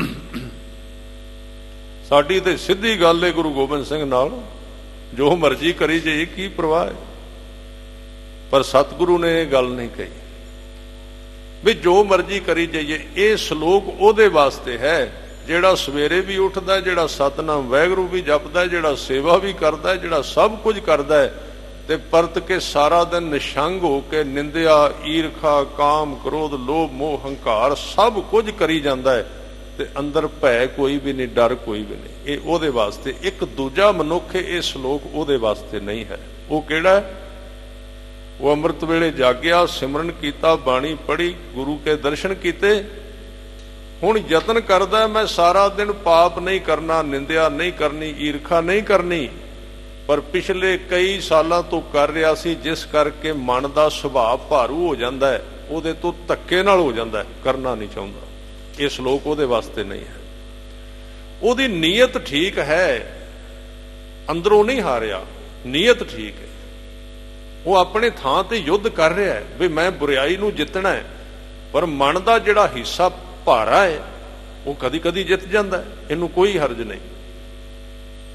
ਸਾਡੀ ਤੇ ਸਿੱਧੀ ਗੱਲ ਹੈ ਗੁਰੂ ਗੋਬਿੰਦ ਸਿੰਘ ਨਾਲ, ਜੋ ਮਰਜ਼ੀ ਕਰੀ ਜਾਈਏ, ਕੀ ਪ੍ਰਵਾਹ ਹੈ। ਪਰ ਸਤਿਗੁਰੂ ਨੇ ਇਹ ਗੱਲ ਨਹੀਂ ਕਹੀ ਵੀ ਜੋ ਮਰਜ਼ੀ ਕਰੀ ਜਾਈਏ। ਇਹ ਸ਼ਲੋਕ ਉਹਦੇ ਵਾਸਤੇ ਹੈ ਜਿਹੜਾ ਸਵੇਰੇ ਵੀ ਉੱਠਦਾ, ਜਿਹੜਾ ਸਤਨਾਮ ਵਾਹਿਗੁਰੂ ਵੀ ਜਪਦਾ, ਜਿਹੜਾ ਸੇਵਾ ਵੀ ਕਰਦਾ, ਜਿਹੜਾ ਸਭ ਕੁਝ ਕਰਦਾ ਹੈ ਤੇ ਪਰਤ ਕੇ ਸਾਰਾ ਦਿਨ ਨਿਸ਼ੰਗ ਹੋ ਕੇ ਨਿੰਦਿਆ, ਈਰਖਾ, ਕਾਮ, ਕ੍ਰੋਧ, ਲੋਭ, ਮੋਹ, ਹੰਕਾਰ ਸਭ ਕੁਝ ਕਰੀ ਜਾਂਦਾ ਹੈ ਤੇ ਅੰਦਰ ਭੈ ਕੋਈ ਵੀ ਨਹੀਂ, ਡਰ ਕੋਈ ਵੀ ਨਹੀਂ। ਇਹ ਉਹਦੇ ਵਾਸਤੇ। ਇੱਕ ਦੂਜਾ ਮਨੁੱਖ ਇਹ ਸ਼ਲੋਕ ਉਹਦੇ ਵਾਸਤੇ ਨਹੀਂ ਹੈ। ਉਹ ਕਿਹੜਾ? ਉਹ ਅੰਮ੍ਰਿਤ ਵੇਲੇ ਜਾਗਿਆ, ਸਿਮਰਨ ਕੀਤਾ, ਬਾਣੀ ਪੜ੍ਹੀ, ਗੁਰੂ ਕੇ ਦਰਸ਼ਨ ਕੀਤੇ, ਹੁਣ ਯਤਨ ਕਰਦਾ ਮੈਂ ਸਾਰਾ ਦਿਨ ਪਾਪ ਨਹੀਂ ਕਰਨਾ, ਨਿੰਦਿਆ ਨਹੀਂ ਕਰਨੀ, ਈਰਖਾ ਨਹੀਂ ਕਰਨੀ, ਪਰ ਪਿਛਲੇ ਕਈ ਸਾਲਾਂ ਤੋਂ ਕਰ ਰਿਹਾ ਸੀ, ਜਿਸ ਕਰਕੇ ਮਨ ਦਾ ਸੁਭਾਅ ਭਾਰੂ ਹੋ ਜਾਂਦਾ ਹੈ, ਉਹਦੇ ਤੋਂ ਧੱਕੇ ਨਾਲ ਹੋ ਜਾਂਦਾ ਹੈ, ਕਰਨਾ ਨਹੀਂ ਚਾਹੁੰਦਾ। ਇਹ ਸ਼ਲੋਕ ਉਹਦੇ ਵਾਸਤੇ ਨਹੀਂ ਹੈ। ਉਹਦੀ ਨੀਅਤ ਠੀਕ ਹੈ, ਅੰਦਰੋਂ ਨਹੀਂ ਹਾਰਿਆ, ਨੀਅਤ ਠੀਕ ਹੈ, ਉਹ ਆਪਣੇ ਥਾਂ ਤੇ ਯੁੱਧ ਕਰ ਰਿਹਾ ਹੈ ਵੀ ਮੈਂ ਬੁਰਾਈ ਨੂੰ ਜਿੱਤਣਾ ਹੈ, ਪਰ ਮਨ ਦਾ ਜਿਹੜਾ ਹਿੱਸਾ ਭਾਰਾ ਹੈ ਉਹ ਕਦੀ ਕਦੀ ਜਿੱਤ ਜਾਂਦਾ ਹੈ, ਇਹਨੂੰ ਕੋਈ ਹਰਜ ਨਹੀਂ।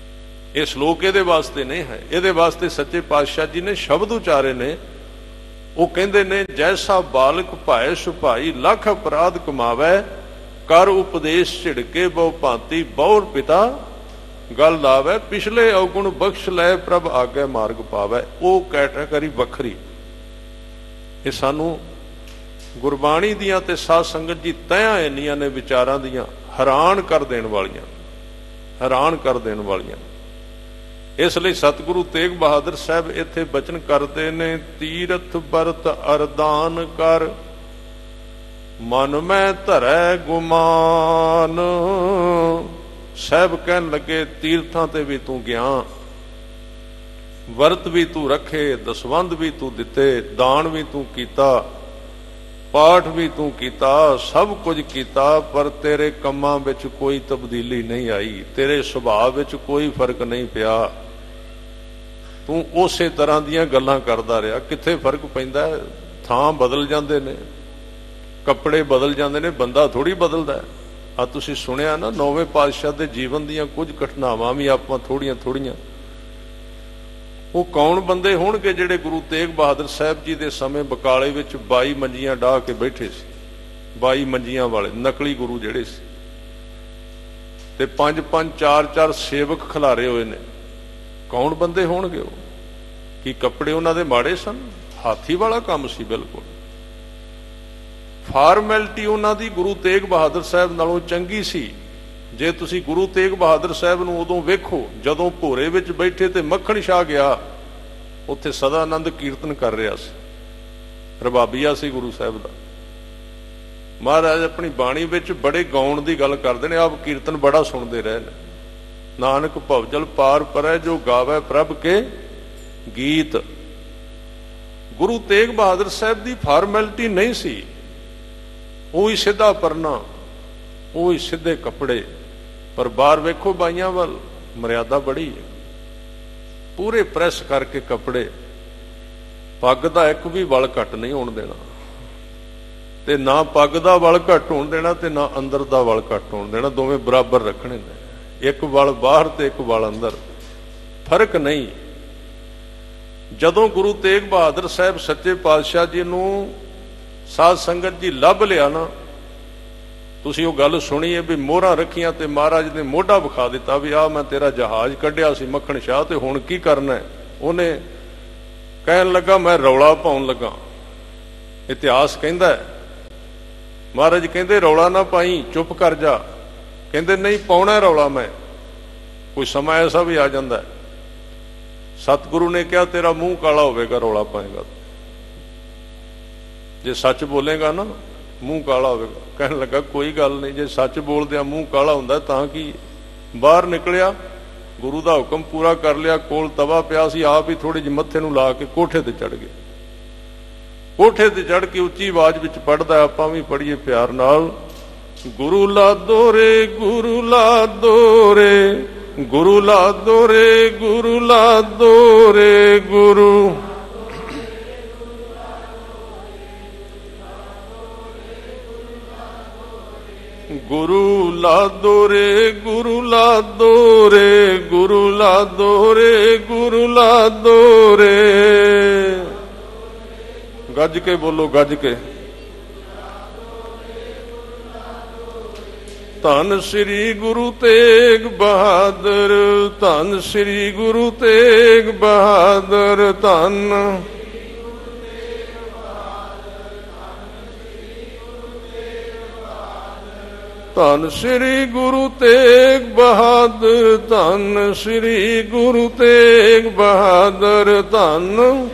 ਇਹ ਸ਼ਲੋਕ ਇਹਦੇ ਵਾਸਤੇ ਨਹੀਂ ਹੈ। ਇਹਦੇ ਵਾਸਤੇ ਸੱਚੇ ਪਾਤਸ਼ਾਹ ਜੀ ਨੇ ਸ਼ਬਦ ਉਚਾਰੇ ਨੇ, ਉਹ ਕਹਿੰਦੇ ਨੇ ਜੈਸਾ ਬਾਲਕ ਭਾਏ ਸੁਭਾਈ ਲੱਖ ਅਪਰਾਧ ਕਮਾਵੇ, ਕਰ ਉਪਦੇਸ਼ ਝਿੜਕੇ ਬਹੁ ਭਾਂਤੀ ਬਹੁਰ ਪਿਤਾ ਗੱਲ ਲਾਵੇ, ਪਿਛਲੇ ਔਗੁਣ ਬਖਸ਼ ਲੈ ਪ੍ਰਭ ਆਗੇ ਮਾਰਗ ਪਾਵੇ। ਉਹ ਕੈਟਾਗਰੀ ਵੱਖਰੀ। ਇਹ ਸਾਨੂੰ ਗੁਰਬਾਣੀ ਦੀਆਂ ਤੇ ਸਾਧ ਸੰਗਤ ਜੀ ਤੈਆਂ ਇੰਨੀਆਂ ਨੇ ਵਿਚਾਰਾਂ ਦੀਆਂ, ਹੈਰਾਨ ਕਰ ਦੇਣ ਵਾਲੀਆਂ, ਹੈਰਾਨ ਕਰ ਦੇਣ ਵਾਲੀਆਂ। ਇਸ ਲਈ ਸਤਿਗੁਰੂ ਤੇਗ ਬਹਾਦਰ ਸਾਹਿਬ ਇੱਥੇ ਬਚਨ ਕਰਦੇ ਨੇ, ਤੀਰਥ ਬਰਤ ਅਰਦਾਨ ਕਰ ਮਨ ਮੈਂ ਧਰੈ ਗੁਮਾਨ। ਸਾਹਿਬ ਕਹਿਣ ਲੱਗੇ ਤੀਰਥਾਂ ਤੇ ਵੀ ਤੂੰ ਗਿਆ, ਵਰਤ ਵੀ ਤੂੰ ਰੱਖੇ, ਦਸਵੰਧ ਵੀ ਤੂੰ ਦਿੱਤੇ, ਦਾਨ ਵੀ ਤੂੰ ਕੀਤਾ, ਪਾਠ ਵੀ ਤੂੰ ਕੀਤਾ, ਸਭ ਕੁਝ ਕੀਤਾ, ਪਰ ਤੇਰੇ ਕੰਮਾਂ ਵਿੱਚ ਕੋਈ ਤਬਦੀਲੀ ਨਹੀਂ ਆਈ, ਤੇਰੇ ਸੁਭਾਅ ਵਿੱਚ ਕੋਈ ਫਰਕ ਨਹੀਂ ਪਿਆ। ਤੂੰ ਉਸੇ ਤਰ੍ਹਾਂ ਦੀਆਂ ਗੱਲਾਂ ਕਰਦਾ ਰਿਹਾ। ਕਿੱਥੇ ਫਰਕ ਪੈਂਦਾ? ਥਾਂ ਬਦਲ ਜਾਂਦੇ ਨੇ, ਕੱਪੜੇ ਬਦਲ ਜਾਂਦੇ ਨੇ, ਬੰਦਾ ਥੋੜੀ ਬਦਲਦਾ। ਆ ਤੁਸੀਂ ਸੁਣਿਆ ਨਾ ਨੌਵੇਂ ਪਾਤਸ਼ਾਹ ਦੇ ਜੀਵਨ ਦੀਆਂ ਕੁਝ ਘਟਨਾਵਾਂ ਵੀ ਆਪਾਂ ਥੋੜੀਆਂ ਥੋੜੀਆਂ। ਉਹ ਕੌਣ ਬੰਦੇ ਹੋਣਗੇ ਜਿਹੜੇ ਗੁਰੂ ਤੇਗ ਬਹਾਦਰ ਸਾਹਿਬ ਜੀ ਦੇ ਸਮੇਂ ਬਕਾਲੇ ਵਿੱਚ 22 ਮੰਜੀਆਂ ਡਾਹ ਕੇ ਬੈਠੇ ਸੀ, 22 ਮੰਜੀਆਂ ਵਾਲੇ ਨਕਲੀ ਗੁਰੂ ਜਿਹੜੇ ਸੀ, ਤੇ 5-5 4-4 ਸੇਵਕ ਖਿਲਾਰੇ ਹੋਏ ਨੇ। ਕੌਣ ਬੰਦੇ ਹੋਣਗੇ ਉਹ? ਕੀ ਕੱਪੜੇ ਉਹਨਾਂ ਦੇ ਮਾੜੇ ਸਨ? ਹਾਥੀ ਵਾਲਾ ਕੰਮ ਸੀ ਬਿਲਕੁਲ। ਫਾਰਮੈਲਿਟੀ ਉਹਨਾਂ ਦੀ ਗੁਰੂ ਤੇਗ ਬਹਾਦਰ ਸਾਹਿਬ ਨਾਲੋਂ ਚੰਗੀ ਸੀ। ਜੇ ਤੁਸੀਂ ਗੁਰੂ ਤੇਗ ਬਹਾਦਰ ਸਾਹਿਬ ਨੂੰ ਉਦੋਂ ਵੇਖੋ ਜਦੋਂ ਭੋਰੇ ਵਿੱਚ ਬੈਠੇ ਤੇ ਮੱਖਣ ਸ਼ਾਹ ਗਿਆ, ਉੱਥੇ ਸਦਾ ਆਨੰਦ ਕੀਰਤਨ ਕਰ ਰਿਹਾ ਸੀ, ਰਬਾਬੀਆ ਸੀ ਗੁਰੂ ਸਾਹਿਬ ਦਾ। ਮਹਾਰਾਜ ਆਪਣੀ ਬਾਣੀ ਵਿੱਚ ਬੜੇ ਗਾਉਣ ਦੀ ਗੱਲ ਕਰਦੇ ਨੇ, ਆਪ ਕੀਰਤਨ ਬੜਾ ਸੁਣਦੇ ਰਹੇ ਨੇ। ਨਾਨਕ ਭਵਜਲ ਪਾਰ ਪਰੈ ਜੋ ਗਾਵੇ ਪ੍ਰਭ ਕੇ ਗੀਤ। ਗੁਰੂ ਤੇਗ ਬਹਾਦਰ ਸਾਹਿਬ ਦੀ ਫਾਰਮੈਲਿਟੀ ਨਹੀਂ ਸੀ। ਉਹੀ ਸਿੱਧਾ ਪਰਨਾ, ਉਹੀ ਸਿੱਧੇ ਕੱਪੜੇ, ਪਰ ਬਾਹਰ ਵੇਖੋ ਬਾਈਆਂ ਵੱਲ ਮਰਿਆਦਾ ਬੜੀ ਹੈ। ਪੂਰੇ ਪ੍ਰੈਸ ਕਰਕੇ ਕੱਪੜੇ, ਪੱਗ ਦਾ ਇੱਕ ਵੀ ਵਲ ਘੱਟ ਨਹੀਂ ਹੋਣ ਦੇਣਾ, ਤੇ ਨਾ ਪੱਗ ਦਾ ਵਲ ਘੱਟ ਹੋਣ ਦੇਣਾ ਤੇ ਨਾ ਅੰਦਰ ਦਾ ਵਲ ਘੱਟ ਹੋਣ ਦੇਣਾ। ਦੋਵੇਂ ਬਰਾਬਰ ਰੱਖਣੇ ਨੇ, ਇੱਕ ਵਲ ਬਾਹਰ ਤੇ ਇੱਕ ਵਲ ਅੰਦਰ, ਫਰਕ ਨਹੀਂ। ਜਦੋਂ ਗੁਰੂ ਤੇਗ ਬਹਾਦਰ ਸਾਹਿਬ ਸੱਚੇ ਪਾਤਸ਼ਾਹ ਜੀ ਨੂੰ ਸਾਧ ਸੰਗਤ ਜੀ ਲੱਭ ਲਿਆ ਨਾ, ਤੁਸੀਂ ਉਹ ਗੱਲ ਸੁਣੀ ਹੈ ਵੀ ਮੋਹਰਾਂ ਰੱਖੀਆਂ ਤੇ ਮਹਾਰਾਜ ਨੇ ਮੋਢਾ ਵਿਖਾ ਦਿੱਤਾ ਵੀ ਆਹ ਮੈਂ ਤੇਰਾ ਜਹਾਜ਼ ਕੱਢਿਆ ਸੀ ਮੱਖਣ ਸ਼ਾਹ, ਤੇ ਹੁਣ ਕੀ ਕਰਨਾ? ਉਹਨੇ ਕਹਿਣ ਲੱਗਾ ਮੈਂ ਰੌਲਾ ਪਾਉਣ ਲੱਗਾ। ਇਤਿਹਾਸ ਕਹਿੰਦਾ ਮਹਾਰਾਜ ਕਹਿੰਦੇ ਰੌਲਾ ਨਾ ਪਾਈ, ਚੁੱਪ ਕਰ ਜਾ। ਕਹਿੰਦੇ ਨਹੀਂ ਪਾਉਣਾ ਰੌਲਾ ਮੈਂ। ਕੋਈ ਸਮਾਂ ਐਸਾ ਵੀ ਆ ਜਾਂਦਾ, ਸਤਿਗੁਰੂ ਨੇ ਕਿਹਾ ਤੇਰਾ ਮੂੰਹ ਕਾਲਾ ਹੋਵੇਗਾ ਰੌਲਾ ਪਾਏਗਾ, ਜੇ ਸੱਚ ਬੋਲੇਗਾ ਨਾ ਮੂੰਹ ਕਾਲਾ ਹੋਵੇਗਾ। ਕਹਿਣ ਲੱਗਾ ਕੋਈ ਗੱਲ ਨਹੀਂ, ਜੇ ਸੱਚ ਬੋਲਦਿਆਂ ਮੂੰਹ ਕਾਲਾ ਹੁੰਦਾ ਤਾਂ ਕੀ। ਬਾਹਰ ਨਿਕਲਿਆ, ਗੁਰੂ ਦਾ ਹੁਕਮ ਪੂਰਾ ਕਰ ਲਿਆ। ਕੋਲ ਤਵਾ ਪਿਆ ਸੀ, ਆਪ ਹੀ ਥੋੜੀ ਜਿਹੀ ਮੱਥੇ ਨੂੰ ਲਾ ਕੇ ਕੋਠੇ ਤੇ ਚੜ ਗਏ। ਕੋਠੇ ਤੇ ਚੜ ਕੇ ਉੱਚੀ ਆਵਾਜ਼ ਵਿੱਚ ਪੜ੍ਹਦਾ, ਆਪਾਂ ਵੀ ਪੜ੍ਹੀਏ ਪਿਆਰ ਨਾਲ। ਗੁਰੂ ਲਾਦੋ ਰੇ ਗੁਰੂ ਲਾਦੋ ਰੇ, ਗੁਰੂ ਲਾਦੋ ਰੇ ਗੁਰੂ ਲਾਦੋ ਰੇ, ਗੁਰੂ ਗੁਰੂ ਲਾਦੋ ਰੇ ਗੁਰੂ ਲਾਦੋ ਰੇ, ਗੁਰੂ ਲਾਦੋ ਰੇ ਗੁਰੂ ਲਾਦੋ ਰੇ। ਗੱਜ ਕੇ ਬੋਲੋ, ਗੱਜ ਕੇ। ਧੰਨ ਸ੍ਰੀ ਗੁਰੂ ਤੇਗ ਬਹਾਦਰ, ਧੰਨ ਸ੍ਰੀ ਗੁਰੂ ਤੇਗ ਬਹਾਦਰ, ਧੰਨ ਧੰਨ ਸ੍ਰੀ ਗੁਰੂ ਤੇਗ ਬਹਾਦਰ, ਧੰਨ ਸ੍ਰੀ ਗੁਰੂ ਤੇਗ ਬਹਾਦਰ, ਧੰਨ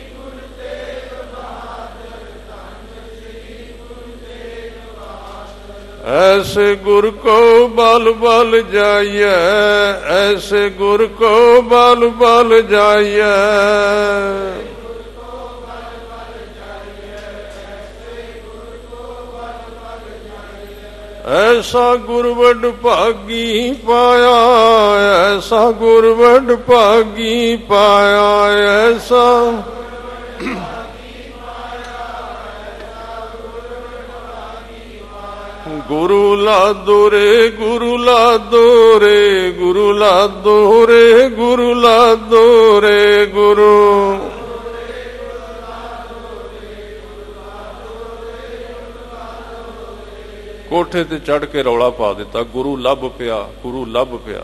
ऐसे गुर को बल बल जाइए, ऐसे गुर को बल बल जाइए, ऐसा गुरवड भागी पाया, ऐसा गुरवड भागी पाया, ऐसा गुरु लादो रे गुरु लादो रे, गुरु लादो रे गुरु लादो रे, गुरु ਕੋਠੇ ਤੇ ਚੜ੍ਹ ਕੇ ਰੌਲਾ ਪਾ ਦਿੱਤਾ, ਗੁਰੂ ਲੱਭ ਪਿਆ, ਗੁਰੂ ਲੱਭ ਪਿਆ।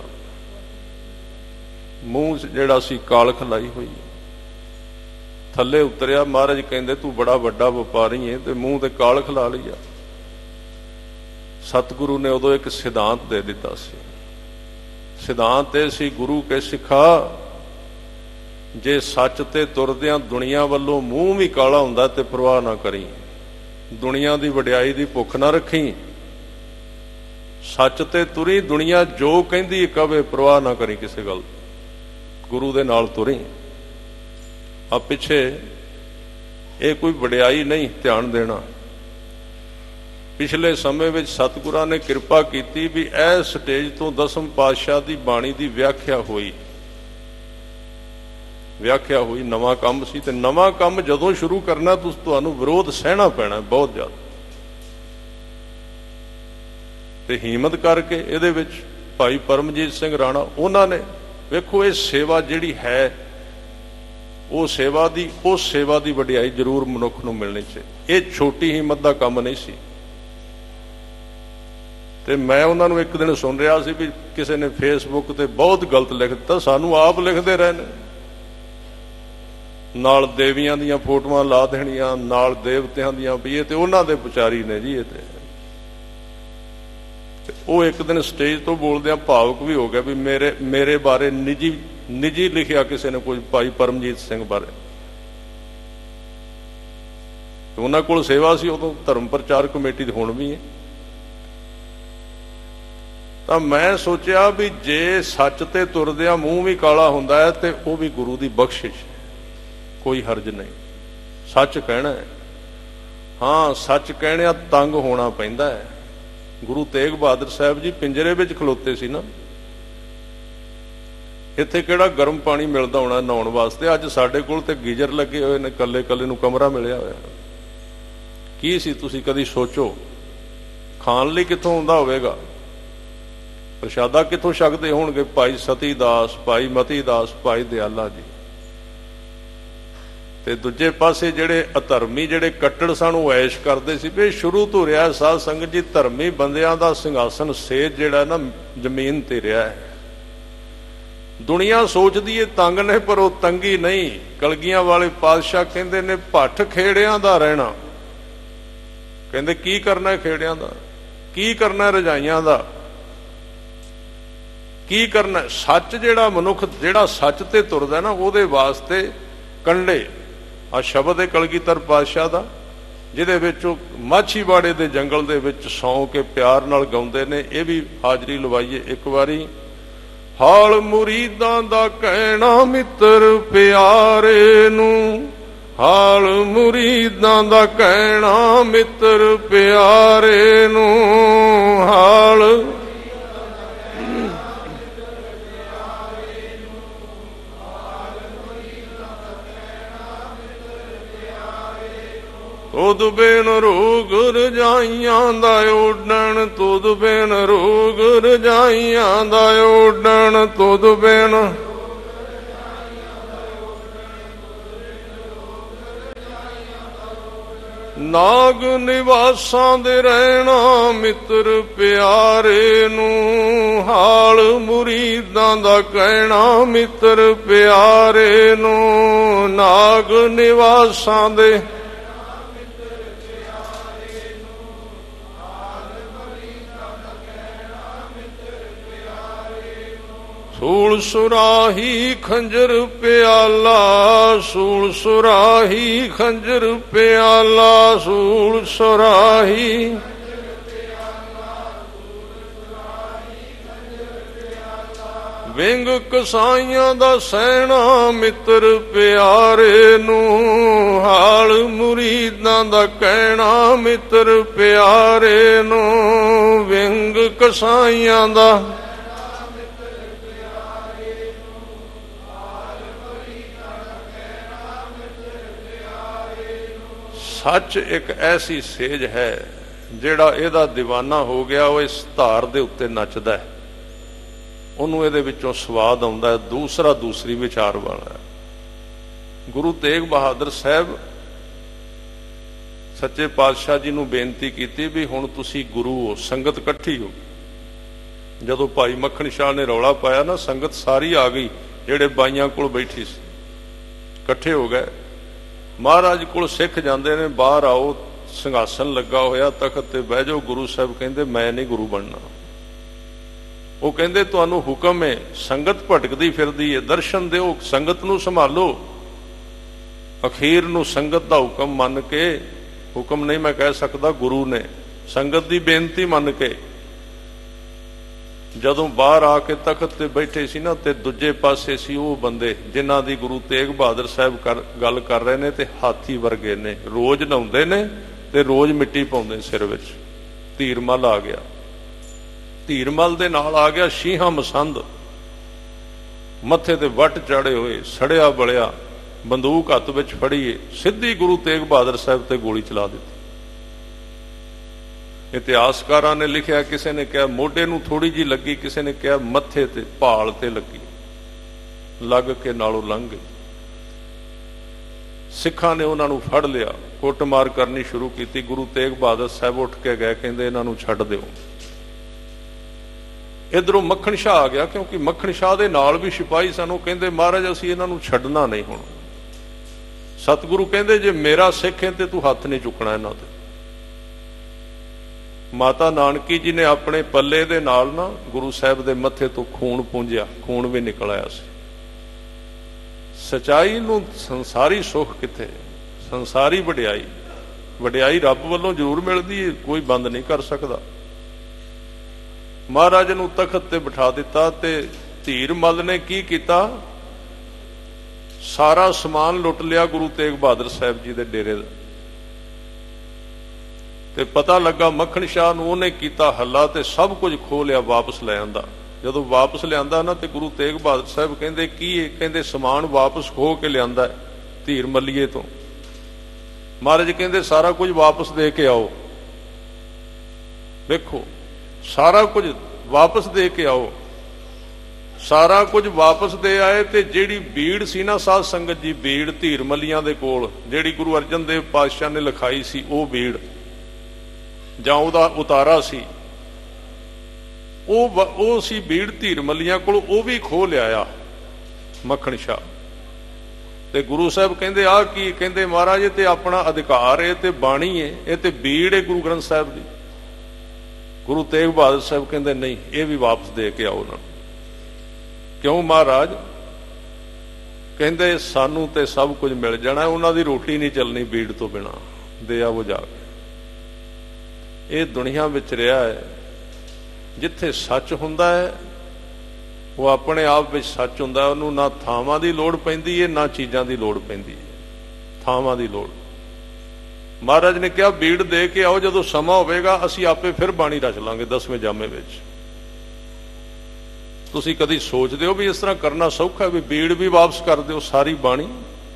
ਮੂੰਹ ਜਿਹੜਾ ਸੀ ਕਾਲਖ ਲਾਈ ਹੋਈ, ਥੱਲੇ ਉਤਰਿਆ। ਮਹਾਰਾਜ ਕਹਿੰਦੇ ਤੂੰ ਬੜਾ ਵੱਡਾ ਵਪਾਰੀ ਹੈ ਤੇ ਮੂੰਹ ਤੇ ਕਾਲਖ ਲਾ ਲਈ ਆ। ਸਤਿਗੁਰੂ ਨੇ ਉਦੋਂ ਇੱਕ ਸਿਧਾਂਤ ਦੇ ਦਿੱਤਾ ਸੀ। ਸਿਧਾਂਤ ਇਹ ਸੀ, ਗੁਰੂ ਕੇ ਸਿੱਖਾ, ਜੇ ਸੱਚ ਤੇ ਤੁਰਦਿਆਂ ਦੁਨੀਆ ਵੱਲੋਂ ਮੂੰਹ ਵੀ ਕਾਲਾ ਹੁੰਦਾ ਤੇ ਪਰਵਾਹ ਨਾ ਕਰੀ, ਦੁਨੀਆ ਦੀ ਵਡਿਆਈ ਦੀ ਭੁੱਖ ਨਾ ਰੱਖੀ, ਸੱਚ ਤੇ ਤੁਰੀ, ਦੁਨੀਆ ਜੋ ਕਹਿੰਦੀ ਕਵੇ ਪਰਵਾਹ ਨਾ ਕਰੀ ਕਿਸੇ ਗੱਲ, ਗੁਰੂ ਦੇ ਨਾਲ ਤੁਰੀ। ਆ ਪਿੱਛੇ ਇਹ ਕੋਈ ਵਡਿਆਈ ਨਹੀਂ ਧਿਆਨ ਦੇਣਾ। ਪਿਛਲੇ ਸਮੇਂ ਵਿੱਚ ਸਤਿਗੁਰਾਂ ਨੇ ਕਿਰਪਾ ਕੀਤੀ ਵੀ ਇਹ ਸਟੇਜ ਤੋਂ ਦਸਮ ਪਾਤਸ਼ਾਹ ਦੀ ਬਾਣੀ ਦੀ ਵਿਆਖਿਆ ਹੋਈ। ਨਵਾਂ ਕੰਮ ਸੀ ਤੇ ਨਵਾਂ ਕੰਮ ਜਦੋਂ ਸ਼ੁਰੂ ਕਰਨਾ ਤੁਹਾਨੂੰ ਵਿਰੋਧ ਸਹਿਣਾ ਪੈਣਾ ਬਹੁਤ ਜ਼ਿਆਦਾ। ਤੇ ਹਿੰਮਤ ਕਰਕੇ ਇਹਦੇ ਵਿੱਚ ਭਾਈ ਪਰਮਜੀਤ ਸਿੰਘ ਰਾਣਾ, ਉਹਨਾਂ ਨੇ ਵੇਖੋ ਇਹ ਸੇਵਾ ਜਿਹੜੀ ਹੈ ਉਸ ਸੇਵਾ ਦੀ ਵਡਿਆਈ ਜ਼ਰੂਰ ਮਨੁੱਖ ਨੂੰ ਮਿਲਣੀ ਚਾਹੀਦੀ। ਇਹ ਛੋਟੀ ਹਿੰਮਤ ਦਾ ਕੰਮ ਨਹੀਂ ਸੀ। ਤੇ ਮੈਂ ਉਹਨਾਂ ਨੂੰ ਇੱਕ ਦਿਨ ਸੁਣ ਰਿਹਾ ਸੀ ਵੀ ਕਿਸੇ ਨੇ ਫੇਸਬੁੱਕ ਤੇ ਬਹੁਤ ਗਲਤ ਲਿਖ ਦਿੱਤਾ, ਸਾਨੂੰ ਆਪ ਲਿਖਦੇ ਰਹੇ ਨੇ, ਨਾਲ ਦੇਵੀਆਂ ਦੀਆਂ ਫੋਟੋਆਂ ਲਾ ਦੇਣੀਆਂ, ਨਾਲ ਦੇਵਤਿਆਂ ਦੀਆਂ, ਵੀ ਇਹ ਤੇ ਉਹਨਾਂ ਦੇ ਪੁਜਾਰੀ ਨੇ ਜੀ। ਇਹ ਤੇ ਉਹ ਇੱਕ ਦਿਨ ਸਟੇਜ ਤੋਂ ਬੋਲਦਿਆਂ ਭਾਵੁਕ ਵੀ ਹੋ ਗਿਆ ਵੀ ਮੇਰੇ ਬਾਰੇ ਨਿੱਜੀ ਲਿਖਿਆ ਕਿਸੇ ਨੇ ਕੁਝ ਭਾਈ ਪਰਮਜੀਤ ਸਿੰਘ ਬਾਰੇ। ਉਹਨਾਂ ਕੋਲ ਸੇਵਾ ਸੀ ਉਦੋਂ, ਧਰਮ ਪ੍ਰਚਾਰ ਕਮੇਟੀ ਦੀ ਹੁਣ ਵੀ ਹੈ। ਤਾਂ ਮੈਂ ਸੋਚਿਆ ਵੀ ਜੇ ਸੱਚ ਤੇ ਤੁਰਦਿਆਂ ਮੂੰਹ ਵੀ ਕਾਲਾ ਹੁੰਦਾ ਹੈ ਤੇ ਉਹ ਵੀ ਗੁਰੂ ਦੀ ਬਖਸ਼ਿਸ਼, ਕੋਈ ਹਰਜ ਨਹੀਂ। ਸੱਚ ਕਹਿਣਾ ਹੈ, ਹਾਂ ਸੱਚ ਕਹਿਣਿਆ ਤੰਗ ਹੋਣਾ ਪੈਂਦਾ ਹੈ। ਗੁਰੂ ਤੇਗ ਬਹਾਦਰ ਸਾਹਿਬ ਜੀ ਪਿੰਜਰੇ ਵਿੱਚ ਖਲੋਤੇ ਸੀ ਨਾ, ਇੱਥੇ ਕਿਹੜਾ ਗਰਮ ਪਾਣੀ ਮਿਲਦਾ ਹੋਣਾ ਨਹਾਉਣ ਵਾਸਤੇ। ਅੱਜ ਸਾਡੇ ਕੋਲ ਤੇ ਗੀਜ਼ਰ ਲੱਗੇ ਹੋਏ ਨੇ, ਕੱਲੇ ਨੂੰ ਕਮਰਾ ਮਿਲਿਆ ਹੋਇਆ। ਕੀ ਸੀ ਤੁਸੀਂ ਕਦੀ ਸੋਚੋ? ਖਾਣ ਲਈ ਕਿੱਥੋਂ ਆਉਂਦਾ ਹੋਵੇਗਾ? ਪ੍ਰਸ਼ਾਦਾ ਕਿੱਥੋਂ ਛਕਦੇ ਹੋਣਗੇ? ਭਾਈ ਸਤੀ ਦਾਸ, ਭਾਈ ਮਤੀ ਦਾਸ, ਭਾਈ ਦਿਆਲਾ ਜੀ। ਤੇ ਦੂਜੇ ਪਾਸੇ ਜਿਹੜੇ ਅਧਰਮੀ, ਜਿਹੜੇ ਕੱਟੜ ਸਨ, ਉਹ ਐਸ਼ ਕਰਦੇ ਸੀ ਵੀ ਸ਼ੁਰੂ ਤੋਂ ਰਿਹਾ ਸਾਧ ਸੰਗਤ ਜੀ, ਧਰਮੀ ਬੰਦਿਆਂ ਦਾ ਸਿੰਘਾਸਨ ਸੇਜ ਜਿਹੜਾ ਨਾ ਜ਼ਮੀਨ ਤੇ ਰਿਹਾ ਹੈ। ਦੁਨੀਆ ਸੋਚਦੀ ਏ ਤੰਗ ਨੇ, ਪਰ ਉਹ ਤੰਗੀ ਨਹੀਂ। ਕਲਗੀਆਂ ਵਾਲੇ ਪਾਤਸ਼ਾਹ ਕਹਿੰਦੇ ਨੇ ਭੱਠ ਖੇੜਿਆਂ ਦਾ ਰਹਿਣਾ। ਕਹਿੰਦੇ ਕੀ ਕਰਨਾ ਖੇੜਿਆਂ ਦਾ, ਕੀ ਕਰਨਾ ਰਜਾਈਆਂ ਦਾ, ਕੀ ਕਰਨਾ? ਸੱਚ ਜਿਹੜਾ ਮਨੁੱਖ ਜਿਹੜਾ ਸੱਚ ਤੇ ਤੁਰਦਾ ਨਾ, ਉਹਦੇ ਵਾਸਤੇ ਕੰਢੇ। ਆ ਸ਼ਬਦ ਹੈ ਕਲਗੀਧਰ ਪਾਤਸ਼ਾਹ ਦਾ, ਜਿਹਦੇ ਵਿੱਚ ਉਹ ਮਾਛੀਵਾੜੇ ਦੇ ਜੰਗਲ ਦੇ ਵਿੱਚ ਸੌਂ ਕੇ ਪਿਆਰ ਨਾਲ ਗਾਉਂਦੇ ਨੇ। ਇਹ ਵੀ ਹਾਜ਼ਰੀ ਲਵਾਈਏ ਇੱਕ ਵਾਰੀ। ਹਾਲ ਮੁਰੀਦਾਂ ਦਾ ਕਹਿਣਾ ਮਿੱਤਰ ਪਿਆਰੇ ਨੂੰ, ਹਾਲ ਮੁਰੀਦਾਂ ਦਾ ਕਹਿਣਾ ਮਿੱਤਰ ਪਿਆਰੇ ਨੂੰ, ਹਾਲ ਤੁਧ ਬਿਨ ਰੋਗ ਰਜਾਈਆਂ ਦਾ ਓਡਣ, ਤੁਧ ਬਿਨ ਰੋਗ ਰਜਾਈਆਂ ਦਾ ਓਡਣ, ਤੁਧ ਬਿਨ ਨਾਗ ਨਿਵਾਸਾਂ ਦੇ ਰਹਿਣਾ ਮਿੱਤਰ ਪਿਆਰੇ ਨੂੰ, ਹਾਲ ਮੁਰੀਦਾਂ ਦਾ ਕਹਿਣਾ ਮਿੱਤਰ ਪਿਆਰੇ ਨੂੰ, ਨਾਗ ਨਿਵਾਸਾਂ ਦੇ ਸੂਲ ਸੁਰਾਹੀ ਖੰਜਰ ਪਿਆਲਾ, ਸੂਲ ਸੁਰਾਹੀ ਖੰਜਰ ਪਿਆਲਾ, ਸੂਲ ਸੁਰਾਹੀ ਵਿੰਗ ਕਸਾਈਆਂ ਦਾ ਸਹਿਣਾ ਮਿੱਤਰ ਪਿਆਰੇ ਨੂੰ, ਹਾਲ ਮੁਰੀਦਾਂ ਦਾ ਕਹਿਣਾ ਮਿੱਤਰ ਪਿਆਰੇ ਨੂੰ, ਵਿੰਗ ਕਸਾਈਆਂ ਦਾ ਸੱਚ ਇੱਕ ਐਸੀ ਸੇਜ ਹੈ ਜਿਹੜਾ ਇਹਦਾ دیਵਾਨਾ ਹੋ ਗਿਆ, ਉਹ ਇਸ ਧਾਰ ਦੇ ਉੱਤੇ ਨੱਚਦਾ ਹੈ, ਉਹਨੂੰ ਇਹਦੇ ਵਿੱਚੋਂ ਸਵਾਦ ਆਉਂਦਾ ਹੈ। ਦੂਸਰਾ ਦੂਸਰੀ ਵਿਚਾਰ ਵਾਲਾ ਹੈ। ਗੁਰੂ ਤੇਗ ਬਹਾਦਰ ਸਾਹਿਬ ਸੱਚੇ ਪਾਤਸ਼ਾਹ ਜੀ ਨੂੰ ਬੇਨਤੀ ਕੀਤੀ ਵੀ ਹੁਣ ਤੁਸੀਂ ਗੁਰੂ ਹੋ, ਸੰਗਤ ਇਕੱਠੀ ਹੋ। ਜਦੋਂ ਭਾਈ ਮੱਖਣ ਸ਼ਾਹ ਨੇ ਰੌਲਾ ਪਾਇਆ ਨਾ, ਸੰਗਤ ਸਾਰੀ ਆ ਗਈ, ਜਿਹੜੇ ਬਾਈਆਂ ਕੋਲ ਬੈਠੀ ਸੀ ਇਕੱਠੇ ਹੋ ਗਏ। ਮਹਾਰਾਜ ਕੋਲ ਸਿੱਖ ਜਾਂਦੇ ਨੇ, ਬਾਹਰ ਆਓ, ਸਿੰਘਾਸਨ ਲੱਗਾ ਹੋਇਆ, ਤਖਤ ਤੇ ਬਹਿ ਜਾਓ। ਗੁਰੂ ਸਾਹਿਬ ਕਹਿੰਦੇ ਮੈਂ ਨਹੀਂ ਗੁਰੂ ਬਣਨਾ। ਉਹ ਕਹਿੰਦੇ ਤੁਹਾਨੂੰ ਹੁਕਮ ਹੈ, ਸੰਗਤ ਭਟਕਦੀ ਫਿਰਦੀ ਹੈ, ਦਰਸ਼ਨ ਦਿਓ, ਸੰਗਤ ਨੂੰ ਸੰਭਾਲੋ। ਅਖੀਰ ਨੂੰ ਸੰਗਤ ਦਾ ਹੁਕਮ ਮੰਨ ਕੇ, ਹੁਕਮ ਨਹੀਂ ਮੈਂ ਕਹਿ ਸਕਦਾ, ਗੁਰੂ ਨੇ ਸੰਗਤ ਦੀ ਬੇਨਤੀ ਮੰਨ ਕੇ ਜਦੋਂ ਬਾਹਰ ਆ ਕੇ ਤਖਤ ਤੇ ਬੈਠੇ ਸੀ ਨਾ, ਤੇ ਦੂਜੇ ਪਾਸੇ ਸੀ ਉਹ ਬੰਦੇ ਜਿਨ੍ਹਾਂ ਦੀ ਗੁਰੂ ਤੇਗ ਬਹਾਦਰ ਸਾਹਿਬ ਗੱਲ ਕਰ ਰਹੇ ਨੇ, ਤੇ ਹਾਥੀ ਵਰਗੇ ਨੇ, ਰੋਜ਼ ਨਹਾਉਂਦੇ ਨੇ ਤੇ ਰੋਜ਼ ਮਿੱਟੀ ਪਾਉਂਦੇ ਸਿਰ ਵਿੱਚ। ਧੀਰਮਲ ਆ ਗਿਆ, ਧੀਰਮਲ ਦੇ ਨਾਲ ਆ ਗਿਆ ਸ਼ੀਹਾਂ ਮਸੰਦ, ਮੱਥੇ ਤੇ ਵੱਟ ਚਾੜੇ ਹੋਏ, ਸੜਿਆ ਬਲਿਆ, ਬੰਦੂਕ ਹੱਥ ਵਿੱਚ ਫੜੀਏ, ਸਿੱਧੀ ਗੁਰੂ ਤੇਗ ਬਹਾਦਰ ਸਾਹਿਬ ਤੇ ਗੋਲੀ ਚਲਾ ਦਿੱਤੀ। ਇਤਿਹਾਸਕਾਰਾਂ ਨੇ ਲਿਖਿਆ, ਕਿਸੇ ਨੇ ਕਿਹਾ ਮੋਢੇ ਨੂੰ ਥੋੜੀ ਜਿਹੀ ਲੱਗੀ, ਕਿਸੇ ਨੇ ਕਿਹਾ ਮੱਥੇ ਤੇ, ਭਾਲ ਤੇ ਲੱਗੀ, ਲੱਗ ਕੇ ਨਾਲੋਂ ਲੰਘ ਗਈ। ਸਿੱਖਾਂ ਨੇ ਉਹਨਾਂ ਨੂੰ ਫੜ ਲਿਆ, ਕੁੱਟਮਾਰ ਕਰਨੀ ਸ਼ੁਰੂ ਕੀਤੀ। ਗੁਰੂ ਤੇਗ ਬਹਾਦਰ ਸਾਹਿਬ ਉੱਠ ਕੇ ਗਏ, ਕਹਿੰਦੇ ਇਹਨਾਂ ਨੂੰ ਛੱਡ ਦਿਓ। ਇਧਰੋਂ ਮੱਖਣ ਸ਼ਾਹ ਆ ਗਿਆ, ਕਿਉਂਕਿ ਮੱਖਣ ਸ਼ਾਹ ਦੇ ਨਾਲ ਵੀ ਸਿਪਾਹੀ ਸਨ। ਉਹ ਕਹਿੰਦੇ ਮਹਾਰਾਜ ਅਸੀਂ ਇਹਨਾਂ ਨੂੰ ਛੱਡਣਾ ਨਹੀਂ। ਹੁਣ ਸਤਿਗੁਰੂ ਕਹਿੰਦੇ ਜੇ ਮੇਰਾ ਸਿੱਖ ਹੈ ਤੇ ਤੂੰ ਹੱਥ ਨਹੀਂ ਚੁੱਕਣਾ ਇਹਨਾਂ ਤੇ। ਮਾਤਾ ਨਾਨਕੀ ਜੀ ਨੇ ਆਪਣੇ ਪੱਲੇ ਦੇ ਨਾਲ ਨਾ ਗੁਰੂ ਸਾਹਿਬ ਦੇ ਮੱਥੇ ਤੋਂ ਖੂਨ ਪੂੰਝਿਆ, ਖੂਨ ਵੀ ਨਿਕਲ ਆਇਆ ਸੀ। ਸਚਾਈ ਨੂੰ ਸੰਸਾਰੀ ਸੁੱਖ ਕਿੱਥੇ, ਸੰਸਾਰੀ ਵਡਿਆਈ, ਵਡਿਆਈ ਰੱਬ ਵੱਲੋਂ ਜ਼ਰੂਰ ਮਿਲਦੀ ਹੈ, ਕੋਈ ਬੰਦ ਨਹੀਂ ਕਰ ਸਕਦਾ। ਮਹਾਰਾਜ ਨੂੰ ਤਖਤ ਤੇ ਬਿਠਾ ਦਿੱਤਾ, ਤੇ ਧੀਰਮਲ ਨੇ ਕੀ ਕੀਤਾ, ਸਾਰਾ ਸਮਾਨ ਲੁੱਟ ਲਿਆ ਗੁਰੂ ਤੇਗ ਬਹਾਦਰ ਸਾਹਿਬ ਜੀ ਦੇ ਡੇਰੇ ਦਾ। ਤੇ ਪਤਾ ਲੱਗਾ ਮੱਖਣ ਸ਼ਾਹ ਨੂੰ, ਉਹਨੇ ਕੀਤਾ ਹੱਲਾ ਤੇ ਸਭ ਕੁਝ ਖੋਹ ਲਿਆ, ਵਾਪਸ ਲੈ ਆਂਦਾ। ਜਦੋਂ ਵਾਪਸ ਲਿਆਂਦਾ ਨਾ, ਤੇ ਗੁਰੂ ਤੇਗ ਬਹਾਦਰ ਸਾਹਿਬ ਕਹਿੰਦੇ ਕੀ ਹੈ? ਕਹਿੰਦੇ ਸਮਾਨ ਵਾਪਸ ਖੋਹ ਕੇ ਲਿਆਂਦਾ ਧੀਰ ਮੱਲੀਏ ਤੋਂ। ਮਹਾਰਾਜ ਕਹਿੰਦੇ ਸਾਰਾ ਕੁਝ ਵਾਪਸ ਦੇ ਕੇ ਆਓ। ਵੇਖੋ, ਸਾਰਾ ਕੁਝ ਵਾਪਸ ਦੇ ਕੇ ਆਓ। ਸਾਰਾ ਕੁਝ ਵਾਪਸ ਦੇ ਆਏ, ਤੇ ਜਿਹੜੀ ਬੀੜ ਸੀ ਨਾ ਸਾਧ ਸੰਗਤ ਜੀ, ਬੀੜ ਧੀਰ ਮੱਲੀਆਂ ਦੇ ਕੋਲ ਜਿਹੜੀ ਗੁਰੂ ਅਰਜਨ ਦੇਵ ਪਾਤਸ਼ਾਹ ਨੇ ਲਿਖਾਈ ਸੀ, ਉਹ ਬੀੜ ਜਾਂ ਉਹਦਾ ਉਤਾਰਾ ਸੀ, ਉਹ ਸੀ ਬੀੜ ਧੀਰ ਮੱਲੀਆਂ ਕੋਲ, ਉਹ ਵੀ ਖੋਹ ਲਿਆਇਆ ਮੱਖਣ ਸ਼ਾਹ। ਤੇ ਗੁਰੂ ਸਾਹਿਬ ਕਹਿੰਦੇ ਆਹ ਕੀ? ਕਹਿੰਦੇ ਮਹਾਰਾਜ ਇਹ ਤੇ ਆਪਣਾ ਅਧਿਕਾਰ ਹੈ, ਤੇ ਬਾਣੀ ਹੈ, ਇਹ ਤੇ ਬੀੜ ਹੈ ਗੁਰੂ ਗ੍ਰੰਥ ਸਾਹਿਬ ਦੀ। ਗੁਰੂ ਤੇਗ ਬਹਾਦਰ ਸਾਹਿਬ ਕਹਿੰਦੇ ਨਹੀਂ, ਇਹ ਵੀ ਵਾਪਸ ਦੇ ਕੇ ਆਓ ਨਾ। ਕਿਉਂ ਮਹਾਰਾਜ? ਕਹਿੰਦੇ ਸਾਨੂੰ ਤੇ ਸਭ ਕੁਝ ਮਿਲ ਜਾਣਾ, ਉਹਨਾਂ ਦੀ ਰੋਟੀ ਨਹੀਂ ਚੱਲਣੀ ਬੀੜ ਤੋਂ ਬਿਨਾਂ, ਦੇ ਆਵੋ ਜਾ ਕੇ। ਇਹ ਦੁਨੀਆ ਵਿੱਚ ਰਿਹਾ ਹੈ, ਜਿੱਥੇ ਸੱਚ ਹੁੰਦਾ ਹੈ ਉਹ ਆਪਣੇ ਆਪ ਵਿੱਚ ਸੱਚ ਹੁੰਦਾ, ਉਹਨੂੰ ਨਾ ਥਾਵਾਂ ਦੀ ਲੋੜ ਪੈਂਦੀ ਹੈ, ਨਾ ਚੀਜ਼ਾਂ ਦੀ ਲੋੜ ਪੈਂਦੀ ਹੈ, ਥਾਵਾਂ ਦੀ ਲੋੜ। ਮਹਾਰਾਜ ਨੇ ਕਿਹਾ ਬੀੜ ਦੇ ਕੇ ਆਓ, ਜਦੋਂ ਸਮਾਂ ਹੋਵੇਗਾ ਅਸੀਂ ਆਪੇ ਫਿਰ ਬਾਣੀ ਰਚ ਲਾਂਗੇ 10ਵੇਂ ਜਾਮੇ ਵਿੱਚ। ਤੁਸੀਂ ਕਦੀ ਸੋਚਦੇ ਹੋ ਵੀ ਇਸ ਤਰ੍ਹਾਂ ਕਰਨਾ ਸੌਖਾ, ਵੀ ਬੀੜ ਵੀ ਵਾਪਸ ਕਰ ਦਿਓ ਸਾਰੀ ਬਾਣੀ?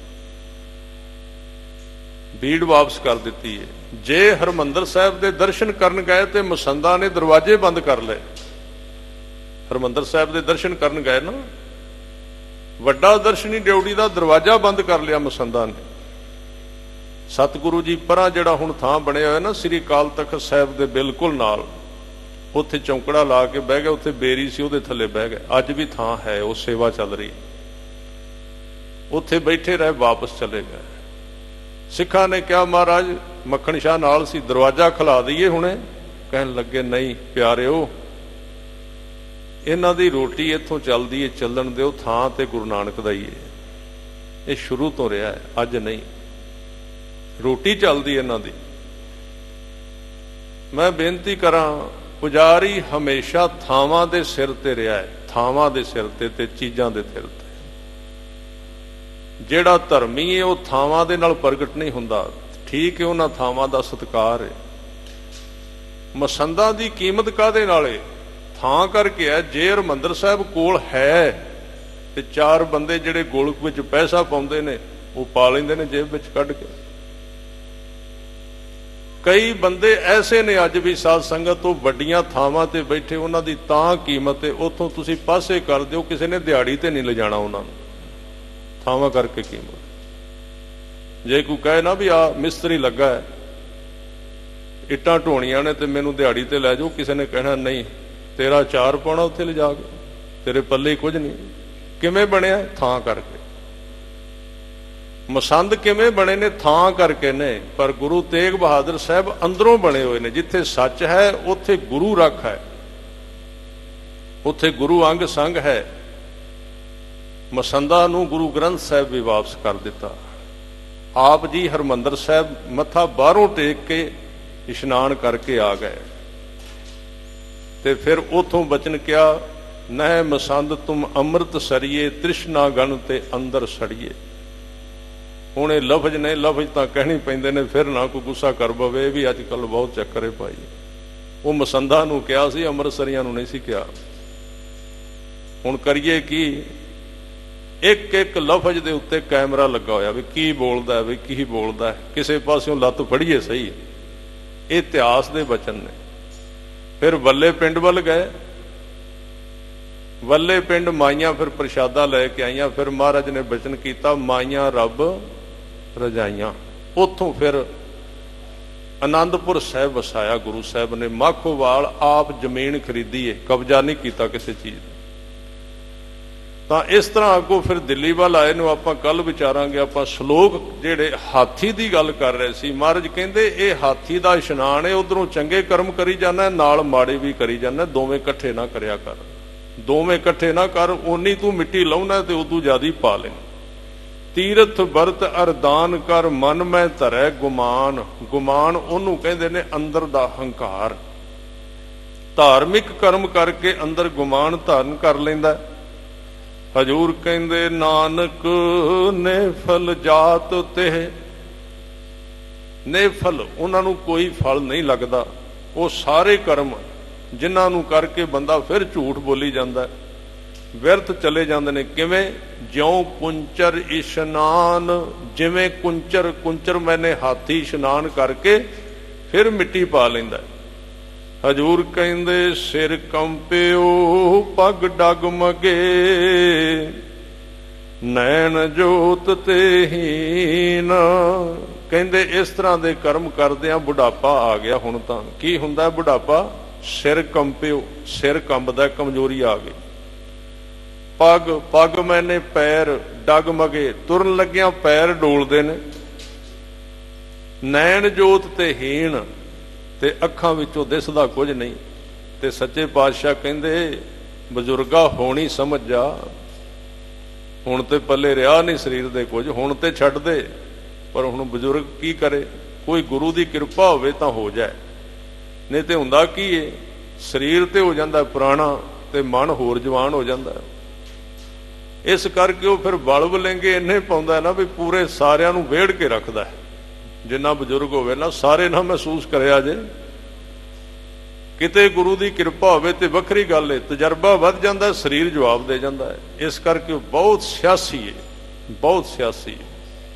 ਬੀੜ ਵਾਪਸ ਕਰ ਦਿੱਤੀ ਹੈ। ਜੇ ਹਰਮੰਦਰ ਸਾਹਿਬ ਦੇ ਦਰਸ਼ਨ ਕਰਨ ਗਏ ਤੇ ਮਸੰਦਾਂ ਨੇ ਦਰਵਾਜ਼ੇ ਬੰਦ ਕਰ ਲਏ। ਹਰਮੰਦਰ ਸਾਹਿਬ ਦੇ ਦਰਸ਼ਨ ਕਰਨ ਗਏ ਨਾ, ਵੱਡਾ ਦਰਸ਼ਨੀ ਡਿਊਟੀ ਦਾ ਦਰਵਾਜ਼ਾ ਬੰਦ ਕਰ ਲਿਆ ਮਸੰਦਾਂ ਨੇ। ਸਤਿਗੁਰੂ ਜੀ ਪਰਾਂ ਜਿਹੜਾ ਹੁਣ ਥਾਂ ਬਣਿਆ ਹੋਇਆ ਨਾ ਸ੍ਰੀ ਅਕਾਲ ਤਖਤ ਸਾਹਿਬ ਦੇ ਬਿਲਕੁਲ ਨਾਲ, ਉੱਥੇ ਚੌਂਕੜਾ ਲਾ ਕੇ ਬਹਿ ਗਏ, ਉੱਥੇ ਬੇਰੀ ਸੀ ਉਹਦੇ ਥੱਲੇ ਬਹਿ ਗਏ। ਅੱਜ ਵੀ ਥਾਂ ਹੈ, ਉਹ ਸੇਵਾ ਚੱਲ ਰਹੀ, ਉੱਥੇ ਬੈਠੇ ਰਹੇ, ਵਾਪਸ ਚਲੇ ਗਏ। ਸਿੱਖਾਂ ਨੇ ਕਿਹਾ ਮਹਾਰਾਜ ਮੱਖਣ ਸ਼ਾਹ ਨਾਲ ਸੀ, ਦਰਵਾਜ਼ਾ ਖਿਲਾ ਦਈਏ ਹੁਣੇ? ਕਹਿਣ ਲੱਗੇ ਨਹੀਂ ਪਿਆਰਿਓ, ਇਹਨਾਂ ਦੀ ਰੋਟੀ ਇੱਥੋਂ ਚੱਲਦੀ ਹੈ, ਚੱਲਣ ਦਿਓ, ਥਾਂ ਤੇ ਗੁਰੂ ਨਾਨਕ ਦਾ ਹੀ ਹੈ, ਇਹ ਸ਼ੁਰੂ ਤੋਂ ਰਿਹਾ ਹੈ, ਅੱਜ ਨਹੀਂ। ਰੋਟੀ ਚੱਲਦੀ ਇਹਨਾਂ ਦੀ। ਮੈਂ ਬੇਨਤੀ ਕਰਾਂ, ਪੁਜਾਰੀ ਹਮੇਸ਼ਾ ਥਾਵਾਂ ਦੇ ਸਿਰ ਤੇ ਰਿਹਾ ਹੈ, ਥਾਵਾਂ ਦੇ ਸਿਰ ਤੇ ਚੀਜ਼ਾਂ ਦੇ ਸਿਰ ਤੇ। ਜਿਹੜਾ ਧਰਮੀ ਹੈ ਉਹ ਥਾਵਾਂ ਦੇ ਨਾਲ ਪ੍ਰਗਟ ਨਹੀਂ ਹੁੰਦਾ। ਠੀਕ ਹੈ, ਉਹਨਾਂ ਥਾਵਾਂ ਦਾ ਸਤਿਕਾਰ ਹੈ। ਮਸੰਦਾਂ ਦੀ ਕੀਮਤ ਕਾਹਦੇ ਨਾਲ ਹੈ? ਥਾਂ ਕਰਕੇ ਹੈ। ਜੇ ਹਰਿਮੰਦਰ ਸਾਹਿਬ ਕੋਲ ਹੈ ਤੇ ਚਾਰ ਬੰਦੇ ਜਿਹੜੇ ਗੋਲਕ ਵਿੱਚ ਪੈਸਾ ਪਾਉਂਦੇ ਨੇ, ਉਹ ਪਾ ਲੈਂਦੇ ਨੇ ਜੇਬ ਵਿੱਚ ਕੱਢ ਕੇ। ਕਈ ਬੰਦੇ ਐਸੇ ਨੇ ਅੱਜ ਵੀ ਸਾਧ ਸੰਗਤ, ਉਹ ਵੱਡੀਆਂ ਥਾਵਾਂ ਤੇ ਬੈਠੇ, ਉਹਨਾਂ ਦੀ ਤਾਂ ਕੀਮਤ ਹੈ, ਉੱਥੋਂ ਤੁਸੀਂ ਪਾਸੇ ਕਰ ਦਿਓ, ਕਿਸੇ ਨੇ ਦਿਹਾੜੀ ਤੇ ਨਹੀਂ ਲਿਜਾਣਾ ਉਹਨਾਂ ਨੂੰ, ਥਾਵਾਂ ਕਰਕੇ ਕੀਮਤ। ਜੇ ਕੋਈ ਕਹੇ ਨਾ ਵੀ ਆ ਮਿਸਤਰੀ ਲੱਗਾ ਹੈ, ਇੱਟਾਂ ਢੋਣੀਆਂ ਨੇ ਤੇ ਮੈਨੂੰ ਦਿਹਾੜੀ ਤੇ ਲੈ ਜਾਓ। ਕਿਸੇ ਨੇ ਕਹਿਣਾ ਨਹੀਂ, ਤੇਰਾ ਚਾਰ ਪਾਉਣਾ ਉੱਥੇ ਲਿਜਾ ਕੇ, ਤੇਰੇ ਪੱਲੇ ਕੁਝ ਨਹੀਂ। ਕਿਵੇਂ ਬਣਿਆ? ਥਾਂ ਕਰਕੇ। ਮਸੰਦ ਕਿਵੇਂ ਬਣੇ ਨੇ? ਥਾਂ ਕਰਕੇ ਨੇ। ਪਰ ਗੁਰੂ ਤੇਗ ਬਹਾਦਰ ਸਾਹਿਬ ਅੰਦਰੋਂ ਬਣੇ ਹੋਏ ਨੇ। ਜਿੱਥੇ ਸੱਚ ਹੈ ਉੱਥੇ ਗੁਰੂ ਰੱਖ ਹੈ, ਉੱਥੇ ਗੁਰੂ ਅੰਗ ਸੰਗ ਹੈ। ਮਸੰਦਾਂ ਨੂੰ ਗੁਰੂ ਗ੍ਰੰਥ ਸਾਹਿਬ ਵੀ ਵਾਪਸ ਕਰ ਦਿੱਤਾ। ਆਪ ਜੀ ਹਰਿਮੰਦਰ ਸਾਹਿਬ ਮੱਥਾ ਬਾਹਰੋਂ ਟੇਕ ਕੇ ਇਸ਼ਨਾਨ ਕਰਕੇ ਆ ਗਏ ਤੇ ਫਿਰ ਉਥੋਂ ਬਚਨ ਕਿਹਾ, ਨਹਿ ਮਸੰਦ ਤੁਮ ਅੰਮ੍ਰਿਤ ਸਰੀਏ, ਤ੍ਰਿਸ਼ਨਾ ਗਨ ਤੇ ਅੰਦਰ ਸੜੀਏ। ਹੁਣ ਇਹ ਲਫ਼ਜ਼ ਨੇ, ਲਫ਼ਜ਼ ਤਾਂ ਕਹਿਣੇ ਪੈਂਦੇ ਨੇ, ਫਿਰ ਨਾ ਕੋਈ ਗੁੱਸਾ ਕਰ ਪਵੇ। ਇਹ ਵੀ ਅੱਜ ਕੱਲ ਬਹੁਤ ਚੱਕਰ ਹੈ ਭਾਈ। ਉਹ ਮਸੰਦਾਂ ਨੂੰ ਕਿਹਾ ਸੀ, ਅੰਮ੍ਰਿਤਸਰੀਆਂ ਨੂੰ ਨਹੀਂ ਸੀ ਕਿਹਾ। ਹੁਣ ਕਰੀਏ ਕੀ? ਇੱਕ ਇੱਕ ਲਫ਼ਜ਼ ਦੇ ਉੱਤੇ ਕੈਮਰਾ ਲੱਗਾ ਹੋਇਆ ਵੀ ਕੀ ਬੋਲਦਾ, ਵੀ ਕੀ ਬੋਲਦਾ। ਕਿਸੇ ਪਾਸਿਓਂ ਲੱਤ ਫੜੀਏ ਸਹੀ। ਇਹ ਇਤਿਹਾਸ ਦੇ ਬਚਨ ਨੇ। ਫਿਰ ਵੱਲੇ ਪਿੰਡ ਵੱਲ ਗਏ। ਵੱਲੇ ਪਿੰਡ ਮਾਈਆਂ ਫਿਰ ਪ੍ਰਸ਼ਾਦਾ ਲੈ ਕੇ ਆਈਆਂ। ਫਿਰ ਮਹਾਰਾਜ ਨੇ ਬਚਨ ਕੀਤਾ, ਮਾਈਆਂ ਰੱਬ ਰਜਾਈਆਂ। ਉੱਥੋਂ ਫਿਰ ਆਨੰਦਪੁਰ ਸਾਹਿਬ ਵਸਾਇਆ ਗੁਰੂ ਸਾਹਿਬ ਨੇ। ਮਾਖੋਵਾਲ ਆਪ ਜ਼ਮੀਨ ਖਰੀਦੀ ਹੈ, ਕਬਜ਼ਾ ਨਹੀਂ ਕੀਤਾ ਕਿਸੇ ਚੀਜ਼ ਦਾ। ਤਾਂ ਇਸ ਤਰ੍ਹਾਂ ਅੱਗੋਂ ਫਿਰ ਦਿੱਲੀ ਵੱਲ ਆਏ ਨੂੰ ਆਪਾਂ ਕੱਲ ਵਿਚਾਰਾਂਗੇ। ਆਪਾਂ ਸ਼ਲੋਕ ਜਿਹੜੇ ਹਾਥੀ ਦੀ ਗੱਲ ਕਰ ਰਹੇ ਸੀ, ਮਹਾਰਾਜ ਕਹਿੰਦੇ ਇਹ ਹਾਥੀ ਦਾ ਇਸ਼ਨਾਨ ਹੈ। ਉਧਰੋਂ ਚੰਗੇ ਕਰਮ ਕਰੀ ਜਾਂਦਾ, ਨਾਲ ਮਾੜੇ ਵੀ ਕਰੀ ਜਾਂਦਾ। ਦੋਵੇਂ ਇਕੱਠੇ ਨਾ ਕਰਿਆ ਕਰ, ਦੋਵੇਂ ਇਕੱਠੇ ਨਾ ਕਰ। ਓਨੀ ਤੂੰ ਮਿੱਟੀ ਲਾਉਣਾ ਤੇ ਉਦੋਂ ਜ਼ਿਆਦਾ ਪਾ ਲੈ। ਤੀਰਥ ਵਰਤ ਅਰਦਾਨ ਕਰ, ਮਨ ਮੈਂ ਧਰੈ ਗੁਮਾਨ। ਗੁਮਾਨ ਉਹਨੂੰ ਕਹਿੰਦੇ ਨੇ ਅੰਦਰ ਦਾ ਹੰਕਾਰ। ਧਾਰਮਿਕ ਕਰਮ ਕਰਕੇ ਅੰਦਰ ਗੁਮਾਨ ਧਾਰਨ ਕਰ ਲੈਂਦਾ। ਹਜੂਰ ਕਹਿੰਦੇ ਨਾਨਕ ਨਿਫਲ ਜਾਤ ਤੇ, ਨਿਫਲ ਉਹਨਾਂ ਨੂੰ ਕੋਈ ਫਲ ਨਹੀਂ ਲੱਗਦਾ। ਉਹ ਸਾਰੇ ਕਰਮ ਜਿਨ੍ਹਾਂ ਨੂੰ ਕਰਕੇ ਬੰਦਾ ਫਿਰ ਝੂਠ ਬੋਲੀ ਜਾਂਦਾ, ਵਿਅਰਥ ਚਲੇ ਜਾਂਦੇ ਨੇ। ਕਿਵੇਂ? ਜਿਉਂ ਕੁੰਚਰ ਇਸ਼ਨਾਨ, ਜਿਵੇਂ ਕੁੰਚਰ, ਕੁੰਚਰ ਮੈਨੇ ਹਾਥੀ ਇਸ਼ਨਾਨ ਕਰਕੇ ਫਿਰ ਮਿੱਟੀ ਪਾ ਲੈਂਦਾ। ਹਜੂਰ ਕਹਿੰਦੇ ਸਿਰ ਕੰਪਿਓ ਪੱਗ ਡਗਮਗੇ, ਨੈਣ ਜੋਤ ਤੇ ਹੀਨ। ਕਹਿੰਦੇ ਇਸ ਤਰ੍ਹਾਂ ਦੇ ਕਰਮ ਕਰਦਿਆਂ ਬੁਢਾਪਾ ਆ ਗਿਆ। ਹੁਣ ਤਾਂ ਕੀ ਹੁੰਦਾ ਬੁਢਾਪਾ? ਸਿਰ ਕੰਪਿਓ, ਸਿਰ ਕੰਬਦਾ, ਕਮਜ਼ੋਰੀ ਆ ਗਈ। ਪੱਗ, ਪੱਗ ਮੈਨੇ ਪੈਰ ਡਗਮਗੇ, ਤੁਰਨ ਲੱਗਿਆਂ ਪੈਰ ਡੋਲਦੇ ਨੇ। ਨੈਣ ਜੋਤ ਤੇ ਹੀਨ, ਤੇ ਅੱਖਾਂ ਵਿੱਚੋਂ ਦਿਸਦਾ ਕੁਝ ਨਹੀਂ। ਤੇ ਸੱਚੇ ਪਾਤਸ਼ਾਹ ਕਹਿੰਦੇ ਬਜ਼ੁਰਗਾ ਹੋਣੀ ਸਮਝ ਜਾ। ਹੁਣ ਤੇ ਪੱਲੇ ਰਿਹਾ ਨਹੀਂ ਸਰੀਰ ਦੇ ਕੁਝ, ਹੁਣ ਤੇ ਛੱਡ ਦੇ। ਪਰ ਹੁਣ ਬਜ਼ੁਰਗ ਕੀ ਕਰੇ? ਕੋਈ ਗੁਰੂ ਦੀ ਕਿਰਪਾ ਹੋਵੇ ਤਾਂ ਹੋ ਜਾਏ, ਨਹੀਂ ਤੇ ਹੁੰਦਾ ਕੀ ਏ? ਸਰੀਰ ਤੇ ਹੋ ਜਾਂਦਾ ਪੁਰਾਣਾ ਤੇ ਮਨ ਹੋਰ ਜਵਾਨ ਹੋ ਜਾਂਦਾ। ਇਸ ਕਰਕੇ ਉਹ ਫਿਰ ਬਲ ਬਲੇਂਗੇ ਇੰਨੇ ਪਾਉਂਦਾ ਨਾ ਵੀ ਪੂਰੇ ਸਾਰਿਆਂ ਨੂੰ ਵਿਹੜ ਕੇ ਰੱਖਦਾ। ਜਿੰਨਾ ਬਜ਼ੁਰਗ ਹੋਵੇ ਨਾ, ਸਾਰੇ ਨਾ ਮਹਿਸੂਸ ਕਰਿਆ ਜੇ। ਕਿਤੇ ਗੁਰੂ ਦੀ ਕਿਰਪਾ ਹੋਵੇ ਤੇ ਵੱਖਰੀ ਗੱਲ ਹੈ, ਤਜਰਬਾ ਵੱਧ ਜਾਂਦਾ, ਸਰੀਰ ਜਵਾਬ ਦੇ ਜਾਂਦਾ ਹੈ। ਇਸ ਕਰਕੇ ਉਹ ਬਹੁਤ ਸਿਆਸੀ ਹੈ, ਬਹੁਤ ਸਿਆਸੀ ਹੈ।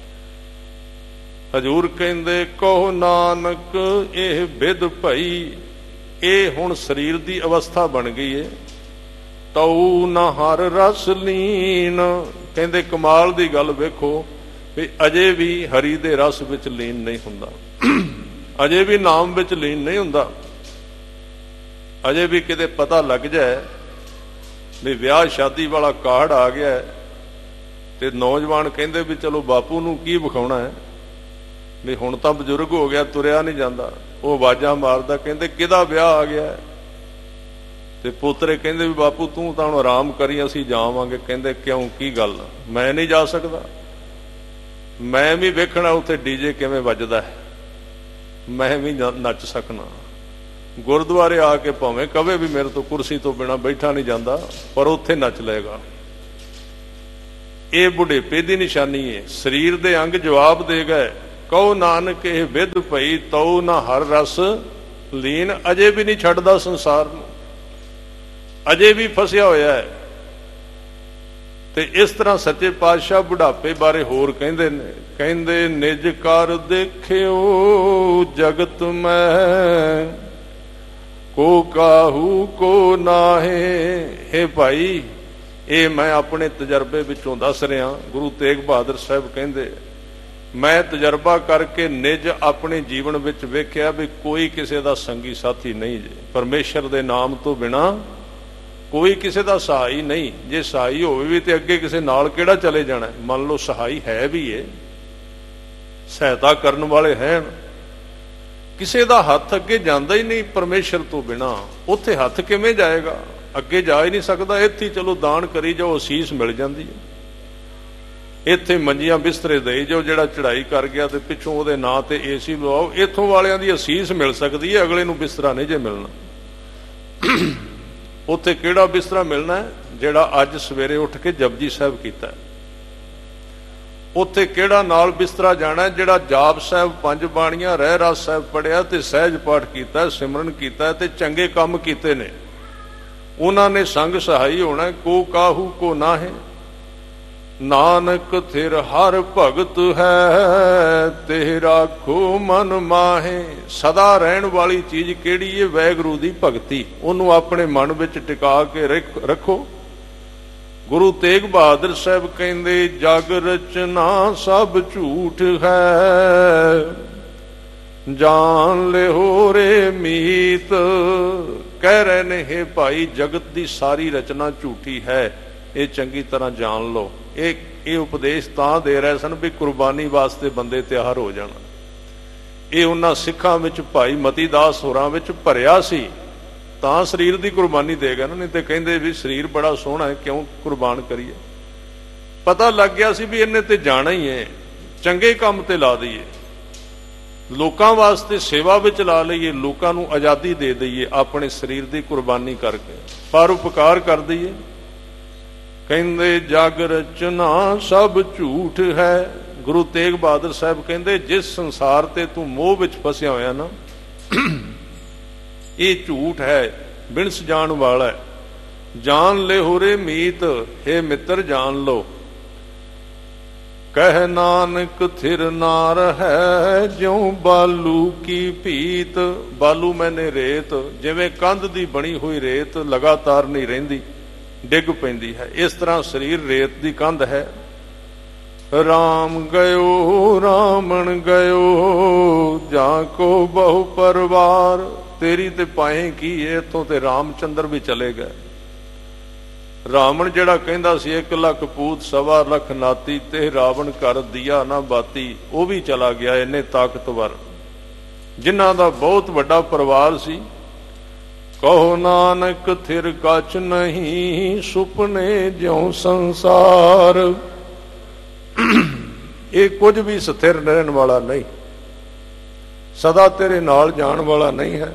ਹਜੂਰ ਕਹਿੰਦੇ ਕਹੋ ਨਾਨਕ ਇਹ ਵਿਦ ਭਈ, ਇਹ ਹੁਣ ਸਰੀਰ ਦੀ ਅਵਸਥਾ ਬਣ ਗਈ ਹੈ। ਤਉ ਨਾ ਹਰ ਰਸ ਲੀਨ, ਕਹਿੰਦੇ ਕਮਾਲ ਦੀ ਗੱਲ ਵੇਖੋ ਵੀ ਅਜੇ ਵੀ ਹਰੀ ਦੇ ਰਸ ਵਿੱਚ ਲੀਨ ਨਹੀਂ ਹੁੰਦਾ, ਅਜੇ ਵੀ ਨਾਮ ਵਿੱਚ ਲੀਨ ਨਹੀਂ ਹੁੰਦਾ। ਅਜੇ ਵੀ ਕਿਤੇ ਪਤਾ ਲੱਗ ਜਾਏ ਵੀ ਵਿਆਹ ਸ਼ਾਦੀ ਵਾਲਾ ਕਾਰਡ ਆ ਗਿਆ ਤੇ ਨੌਜਵਾਨ ਕਹਿੰਦੇ ਵੀ ਚਲੋ ਬਾਪੂ ਨੂੰ ਕੀ ਵਿਖਾਉਣਾ ਹੈ, ਵੀ ਹੁਣ ਤਾਂ ਬਜ਼ੁਰਗ ਹੋ ਗਿਆ, ਤੁਰਿਆ ਨਹੀਂ ਜਾਂਦਾ। ਉਹ ਆਵਾਜ਼ਾਂ ਮਾਰਦਾ, ਕਹਿੰਦੇ ਕਿਹਦਾ ਵਿਆਹ ਆ ਗਿਆ? ਤੇ ਪੋਤਰੇ ਕਹਿੰਦੇ ਵੀ ਬਾਪੂ ਤੂੰ ਤਾਂ ਹੁਣ ਆਰਾਮ ਕਰੀ, ਅਸੀਂ ਜਾਵਾਂਗੇ। ਕਹਿੰਦੇ ਕਿਉਂ, ਕੀ ਗੱਲ? ਮੈਂ ਨਹੀਂ ਜਾ ਸਕਦਾ, ਮੈਂ ਵੀ ਵੇਖਣਾ ਉੱਥੇ ਡੀਜੇ ਕਿਵੇਂ ਵੱਜਦਾ ਹੈ, ਮੈਂ ਵੀ ਨੱਚ ਸਕਣਾ। ਗੁਰਦੁਆਰੇ ਆ ਕੇ ਭਾਵੇਂ ਕਵੇ ਵੀ ਮੇਰੇ ਤੋਂ ਕੁਰਸੀ ਤੋਂ ਬਿਨਾਂ ਬੈਠਾ ਨਹੀਂ ਜਾਂਦਾ, ਪਰ ਉੱਥੇ ਨੱਚ ਲਏਗਾ। ਇਹ ਬੁਢੇਪੇ ਦੀ ਨਿਸ਼ਾਨੀ ਹੈ। ਸਰੀਰ ਦੇ ਅੰਗ ਜਵਾਬ ਦੇ ਗਏ। ਕਹੋ ਨਾਨਕ ਇਹ ਵਿਦ ਭਈ ਤਉ ਨਾ ਹਰ ਰਸ ਲੀਨ, ਅਜੇ ਵੀ ਨਹੀਂ ਛੱਡਦਾ ਸੰਸਾਰ ਨੂੰ, ਅਜੇ ਵੀ ਫਸਿਆ ਹੋਇਆ ਹੈ। ਤੇ ਇਸ ਤਰ੍ਹਾਂ ਸੱਚੇ ਪਾਤਸ਼ਾਹ ਬੁਢਾਪੇ ਬਾਰੇ ਹੋਰ ਕਹਿੰਦੇ ਨੇ, ਕਹਿੰਦੇ ਨਿਜ ਕਰ ਦੇਖਿਓ ਜਗਤ ਮੈਂ, ਕੋ ਕਾਹੂ ਕੋ ਨਾਹੇ। ਹੇ ਭਾਈ, ਇਹ ਮੈਂ ਆਪਣੇ ਤਜਰਬੇ ਵਿੱਚੋਂ ਦੱਸ ਰਿਹਾ। ਗੁਰੂ ਤੇਗ ਬਹਾਦਰ ਸਾਹਿਬ ਕਹਿੰਦੇ ਮੈਂ ਤਜਰਬਾ ਕਰਕੇ ਨਿਜ ਆਪਣੇ ਜੀਵਨ ਵਿੱਚ ਵੇਖਿਆ ਵੀ ਕੋਈ ਕਿਸੇ ਦਾ ਸੰਗੀ ਸਾਥੀ ਨਹੀਂ ਜੇ। ਪਰਮੇਸ਼ਰ ਦੇ ਨਾਮ ਤੋਂ ਬਿਨਾ ਕੋਈ ਕਿਸੇ ਦਾ ਸਹਾਈ ਨਹੀਂ। ਜੇ ਸਹਾਈ ਹੋਵੇ ਵੀ ਤੇ ਅੱਗੇ ਕਿਸੇ ਨਾਲ ਕਿਹੜਾ ਚਲੇ ਜਾਣਾ। ਮੰਨ ਲਓ ਸਹਾਈ ਹੈ ਵੀ ਏ, ਸਹਾਇਤਾ ਕਰਨ ਵਾਲੇ ਹੈ, ਕਿਸੇ ਦਾ ਹੱਥ ਅੱਗੇ ਜਾਂਦਾ ਹੀ ਨਹੀਂ ਪਰਮੇਸ਼ਰ ਤੋਂ ਬਿਨਾ। ਉੱਥੇ ਹੱਥ ਕਿਵੇਂ ਜਾਏਗਾ? ਅੱਗੇ ਜਾ ਹੀ ਨਹੀਂ ਸਕਦਾ। ਇੱਥੇ ਚਲੋ ਦਾਨ ਕਰੀ ਜਾਓ, ਅਸੀਸ ਮਿਲ ਜਾਂਦੀ ਹੈ। ਇੱਥੇ ਮੰਜੀਆਂ ਬਿਸਤਰੇ ਦੇਈ ਜਾਓ, ਜਿਹੜਾ ਚੜਾਈ ਕਰ ਗਿਆ ਤੇ ਪਿੱਛੋਂ ਉਹਦੇ ਨਾਂ ਤੇ ਏਸੀ ਲਵਾਓ, ਇੱਥੋਂ ਵਾਲਿਆਂ ਦੀ ਅਸੀਸ ਮਿਲ ਸਕਦੀ ਹੈ, ਅਗਲੇ ਨੂੰ ਬਿਸਤਰਾ ਨਹੀਂ ਜੇ ਮਿਲਣਾ। ਉੱਥੇ ਕਿਹੜਾ ਬਿਸਤਰਾ ਮਿਲਣਾ ਹੈ? ਜਿਹੜਾ ਅੱਜ ਸਵੇਰੇ ਉੱਠ ਕੇ ਜਪਜੀ ਸਾਹਿਬ ਕੀਤਾ। ਉੱਥੇ ਕਿਹੜਾ ਨਾਲ ਬਿਸਤਰਾ ਜਾਣਾ? ਜਿਹੜਾ ਜਾਪ ਸਾਹਿਬ, 5 ਬਾਣੀਆਂ, ਰਹਿਰਾਸ ਸਾਹਿਬ ਪੜਿਆ ਤੇ ਸਹਿਜ ਪਾਠ ਕੀਤਾ, ਸਿਮਰਨ ਕੀਤਾ ਤੇ ਚੰਗੇ ਕੰਮ ਕੀਤੇ ਨੇ। ਉਹਨਾਂ ਨੇ ਸੰਗ ਸਹਾਈ ਹੋਣਾ। ਕੋ ਕਾਹੂ ਕੋ ਨਾਹੇ, ਨਾਨਕ ਥਿਰ ਹਰ ਭਗਤ ਹੈ, ਤੇ ਰਾਖੋ ਮਨ ਮਾਹੇ। ਸਦਾ ਰਹਿਣ ਵਾਲੀ ਚੀਜ਼ ਕਿਹੜੀ ਹੈ? ਵੈਗੁਰੂ ਦੀ ਭਗਤੀ। ਉਹਨੂੰ ਆਪਣੇ ਮਨ ਵਿੱਚ ਟਿਕਾ ਕੇ ਰੱਖੋ। ਗੁਰੂ ਤੇਗ ਬਹਾਦਰ ਸਾਹਿਬ ਕਹਿੰਦੇ, ਜਗ ਰਚਨਾ ਸਭ ਝੂਠ ਹੈ, ਜਾਣ ਲਿਓ ਰੇ ਮੀਤ। ਕਹਿ ਰਹੇ ਨੇ, ਹੇ ਭਾਈ, ਜਗਤ ਦੀ ਸਾਰੀ ਰਚਨਾ ਝੂਠੀ ਹੈ, ਇਹ ਚੰਗੀ ਤਰ੍ਹਾਂ ਜਾਣ ਲਓ। ਇਹ ਉਪਦੇਸ਼ ਤਾਂ ਦੇ ਰਹੇ ਸਨ ਵੀ ਕੁਰਬਾਨੀ ਵਾਸਤੇ ਬੰਦੇ ਤਿਆਰ ਹੋ ਜਾਣ। ਇਹ ਉਹਨਾਂ ਸਿੱਖਾਂ ਵਿੱਚ ਭਾਈ ਮਤੀ ਦਾਸ ਹੋਰਾਂ ਵਿੱਚ ਭਰਿਆ ਸੀ, ਤਾਂ ਸਰੀਰ ਦੀ ਕੁਰਬਾਨੀ ਦੇ ਗਏ। ਨਹੀਂ ਤੇ ਕਹਿੰਦੇ ਵੀ ਸਰੀਰ ਬੜਾ ਸੋਹਣਾ ਹੈ, ਕਿਉਂ ਕੁਰਬਾਨ ਕਰੀਏ। ਪਤਾ ਲੱਗ ਗਿਆ ਸੀ ਵੀ ਇਹਨੇ ਤੇ ਜਾਣਾ ਹੀ ਹੈ, ਚੰਗੇ ਕੰਮ ਤੇ ਲਾ ਦਈਏ, ਲੋਕਾਂ ਵਾਸਤੇ ਸੇਵਾ ਵਿੱਚ ਲਾ ਲਈਏ, ਲੋਕਾਂ ਨੂੰ ਆਜ਼ਾਦੀ ਦੇ ਦਈਏ ਆਪਣੇ ਸਰੀਰ ਦੀ ਕੁਰਬਾਨੀ ਕਰਕੇ, ਪਰਉਪਕਾਰ ਕਰ ਦਈਏ। ਕਹਿੰਦੇ ਜਗ ਰਚਨਾ ਸਭ ਝੂਠ ਹੈ। ਗੁਰੂ ਤੇਗ ਬਹਾਦਰ ਸਾਹਿਬ ਕਹਿੰਦੇ, ਜਿਸ ਸੰਸਾਰ ਤੇ ਤੂੰ ਮੋਹ ਵਿੱਚ ਫਸਿਆ ਹੋਇਆ ਨਾ, ਇਹ ਝੂਠ ਹੈ, ਬਿਨਸ ਜਾਣ ਵਾਲਾ ਹੈ। ਜਾਣ ਲੈ ਹੋਰੇ ਮੀਤ, ਹੈ ਮਿੱਤਰ ਜਾਣ ਲੋ। ਕਹਿ ਨਾਨਕ ਥਿਰ ਨਾਰ ਹੈ, ਜਿਉ ਬਾਲੂ ਕੀ ਭੀਤ। ਬਾਲੂ ਮੈਨੇ ਰੇਤ, ਜਿਵੇਂ ਕੰਧ ਦੀ ਬਣੀ ਹੋਈ ਰੇਤ ਲਗਾਤਾਰ ਨਹੀਂ ਰਹਿੰਦੀ, ਡਿੱਗ ਪੈਂਦੀ ਹੈ, ਇਸ ਤਰ੍ਹਾਂ ਸਰੀਰ ਰੇਤ ਦੀ ਕੰਧ ਹੈ। ਰਾਮ ਗਇਓ ਰਾਮਣ ਗਇਓ, ਜਾਂ ਕੋ ਬਹੁ ਪਰਵਾਰ। ਤੇਰੀ ਤੇ ਪਾਏ ਕੀ, ਇਥੋਂ ਤੇ ਰਾਮ ਚੰਦਰ ਵੀ ਚਲੇ ਗਏ। ਰਾਵਣ ਜਿਹੜਾ ਕਹਿੰਦਾ ਸੀ 1 ਲੱਖ ਪੂਤ 1.25 ਲੱਖ ਨਾਤੀ, ਤੇ ਰਾਵਣ ਕਰ ਦਿਆ ਨਾ ਬਾਤੀ, ਉਹ ਵੀ ਚਲਾ ਗਿਆ। ਇੰਨੇ ਤਾਕਤਵਰ ਜਿਨ੍ਹਾਂ ਦਾ ਬਹੁਤ ਵੱਡਾ ਪਰਿਵਾਰ ਸੀ। ਕਹੋ ਨਾਨਕ ਥਿਰ ਕਛ ਨਹੀਂ, ਸੁਪਨੇ ਜਿਉ ਸੰਸਾਰ। ਇਹ ਕੁਝ ਵੀ ਸਥਿਰ ਰਹਿਣ ਵਾਲਾ ਨਹੀਂ, ਸਦਾ ਤੇਰੇ ਨਾਲ ਜਾਣ ਵਾਲਾ ਨਹੀਂ ਹੈ।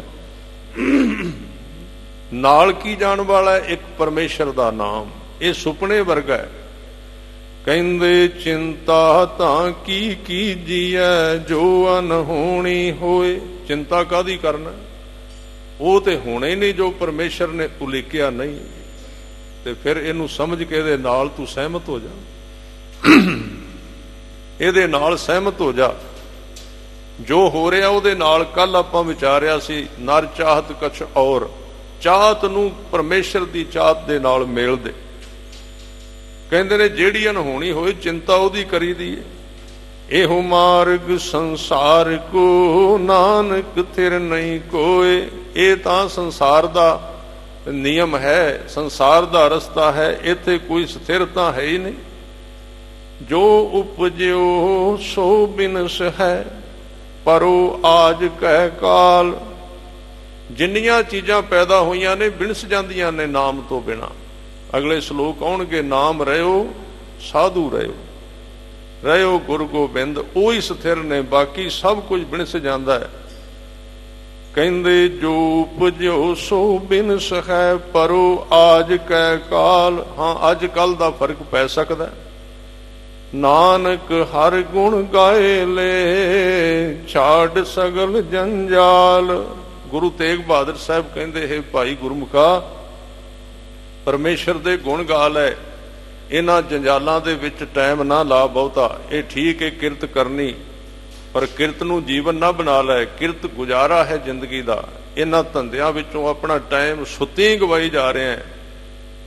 ਨਾਲ ਕੀ ਜਾਣ ਵਾਲਾ? ਇੱਕ ਪਰਮੇਸ਼ਰ ਦਾ ਨਾਮ। ਇਹ ਸੁਪਨੇ ਵਰਗਾ ਹੈ। ਕਹਿੰਦੇ ਚਿੰਤਾ ਤਾਂ ਕੀ ਕੀਜੀਐ, ਜੋ ਅਨਹੋਣੀ ਹੋਏ। ਚਿੰਤਾ ਕਾਹਦੀ ਕਰਨਾ? ਉਹ ਤੇ ਹੋਣਾ ਹੀ ਨਹੀਂ ਜੋ ਪਰਮੇਸ਼ਰ ਨੇ ਉਲੀਕਿਆ ਨਹੀਂ। ਤੇ ਫਿਰ ਇਹਨੂੰ ਸਮਝ ਕੇ ਇਹਦੇ ਨਾਲ ਤੂੰ ਸਹਿਮਤ ਹੋ ਜਾ, ਇਹਦੇ ਨਾਲ ਸਹਿਮਤ ਹੋ ਜਾ। ਜੋ ਹੋ ਰਿਹਾ ਉਹਦੇ ਨਾਲ। ਕੱਲ ਆਪਾਂ ਵਿਚਾਰਿਆ ਸੀ, ਨਰ ਚਾਹਤ ਕਛ ਔਰ। ਚਾਹਤ ਨੂੰ ਪਰਮੇਸ਼ਰ ਦੀ ਚਾਹਤ ਦੇ ਨਾਲ ਮੇਲ ਦੇ। ਕਹਿੰਦੇ ਨੇ ਜਿਹੜੀ ਅਨਹੋਣੀ ਹੋਈ ਚਿੰਤਾ ਉਹਦੀ ਕਰੀਦੀ ਹੈ। ਇਹੋ ਮਾਰਗ ਸੰਸਾਰ ਕੋ, ਨਾਨਕ ਥਿਰ ਨਹੀਂ ਕੋਏ। ਇਹ ਤਾਂ ਸੰਸਾਰ ਦਾ ਨਿਯਮ ਹੈ, ਸੰਸਾਰ ਦਾ ਰਸਤਾ ਹੈ, ਇੱਥੇ ਕੋਈ ਸਥਿਰਤਾ ਹੈ ਹੀ ਨਹੀਂ। ਜੋ ਉਪਜਿਓ ਸੋ ਬਿਨਸ ਹੈ, ਪਰੋ ਆਜ ਕਹਿ ਕਾਲ। ਜਿੰਨੀਆਂ ਚੀਜ਼ਾਂ ਪੈਦਾ ਹੋਈਆਂ ਨੇ ਬਿਨਸ ਜਾਂਦੀਆਂ ਨੇ ਨਾਮ ਤੋਂ ਬਿਨਾ। ਅਗਲੇ ਸ਼ਲੋਕ ਆਉਣਗੇ, ਨਾਮ ਰਹਿਓ ਸਾਧੂ ਰਹਿਓ, ਰਹਿਓ ਗੁਰੂ ਗੋਬਿੰਦ, ਉਹੀ ਸਥਿਰ ਨੇ, ਬਾਕੀ ਸਭ ਕੁਝ ਬਿਨਸ ਜਾਂਦਾ ਹੈ। ਕਹਿੰਦੇ ਜੋ ਉਪਜਿਓ ਸੋ ਬਿਨਸ ਹੈ, ਪਰੋ ਆਜ ਕਹਿ ਕਾਲ। ਹਾਂ, ਅੱਜ ਕੱਲ ਦਾ ਫਰਕ ਪੈ ਸਕਦਾ। ਨਾਨਕ ਹਰ ਗੁਣ ਗਾਏ ਲੈ, ਛਾੜ ਸਗਲ ਜੰਜਾਲ। ਗੁਰੂ ਤੇਗ ਬਹਾਦਰ ਸਾਹਿਬ ਕਹਿੰਦੇ, ਹੈ ਭਾਈ ਗੁਰਮੁਖਾ, ਪਰਮੇਸ਼ਰ ਦੇ ਗੁਣ ਗਾ ਲੈ, ਇਹਨਾਂ ਜੰਜਾਲਾਂ ਦੇ ਵਿੱਚ ਟਾਈਮ ਨਾ ਲਾ ਬਹੁਤਾ। ਇਹ ਠੀਕ ਹੈ ਕਿਰਤ ਕਰਨੀ, ਪਰ ਕਿਰਤ ਨੂੰ ਜੀਵਨ ਨਾ ਬਣਾ ਲੈ। ਕਿਰਤ ਗੁਜ਼ਾਰਾ ਹੈ ਜ਼ਿੰਦਗੀ ਦਾ। ਇਹਨਾਂ ਧੰਦਿਆਂ ਵਿੱਚੋਂ ਆਪਣਾ ਟਾਈਮ ਸੁੱਤੀ ਗਵਾਈ ਜਾ ਰਿਹਾ ਹੈ।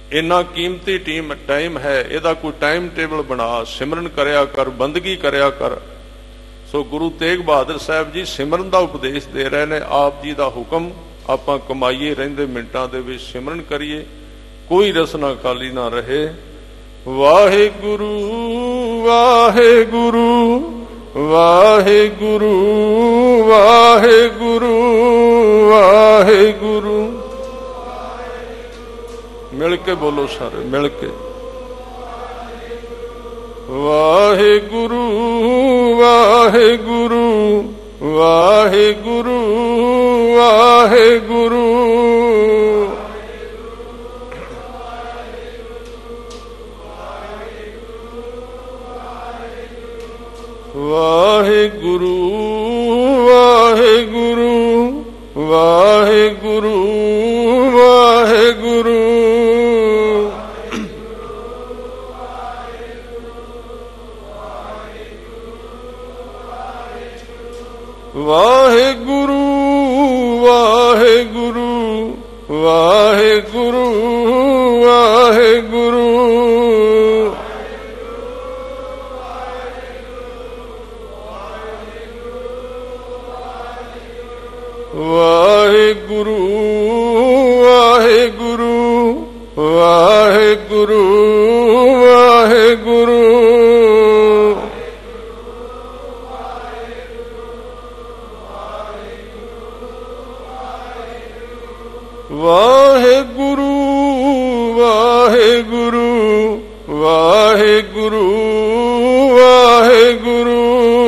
ਇੰਨਾ ਕੀਮਤੀ ਟਾਈਮ ਹੈ, ਇਹਦਾ ਕੋਈ ਟਾਈਮ ਟੇਬਲ ਬਣਾ, ਸਿਮਰਨ ਕਰਿਆ ਕਰ, ਬੰਦਗੀ ਕਰਿਆ ਕਰ। ਸੋ ਗੁਰੂ ਤੇਗ ਬਹਾਦਰ ਸਾਹਿਬ ਜੀ ਸਿਮਰਨ ਦਾ ਉਪਦੇਸ਼ ਦੇ ਰਹੇ ਨੇ। ਆਪ ਜੀ ਦਾ ਹੁਕਮ ਆਪਾਂ ਕਮਾਈਏ, ਰਹਿੰਦੇ ਮਿੰਟਾਂ ਦੇ ਵਿੱਚ ਸਿਮਰਨ ਕਰੀਏ, ਕੋਈ ਰਸਨਾ ਖਾਲੀ ਨਾ ਰਹੇ। ਵਾਹਿਗੁਰੂ ਵਾਹਿਗੁਰੂ ਵਾਹਿਗੁਰੂ ਵਾਹਿਗੁਰੂ ਵਾਹਿਗੁਰੂ। ਮਿਲ ਕੇ ਬੋਲੋ ਸਾਰੇ, ਮਿਲ ਕੇ। ਵਾਹਿਗੁਰੂ ਵਾਹਿਗੁਰੂ ਵਾਹਿਗੁਰੂ ਵਾਹਿਗੁਰੂ। ਵਾਹਿਗੁਰੂ ਵਾਹਿਗੁਰੂ ਵਾਹਿਗੁਰੂ ਵਾਹਿਗੁਰੂ। ਵਾਹਿਗੁਰੂ ਵਾਹਿਗੁਰੂ ਵਾਹਿਗੁਰੂ ਵਾਹਿਗੁਰੂ। ਵਾਹਿਗੁਰੂ ਵਾਹਿਗੁਰੂ ਵਾਹਿਗੁਰੂ ਵਾਹਿਗੁਰੂ। ਵਾਹਿਗੁਰੂ ਵਾਹਿਗੁਰੂ ਵਾਹਿਗੁਰੂ ਵਾਹਿਗੁਰੂ।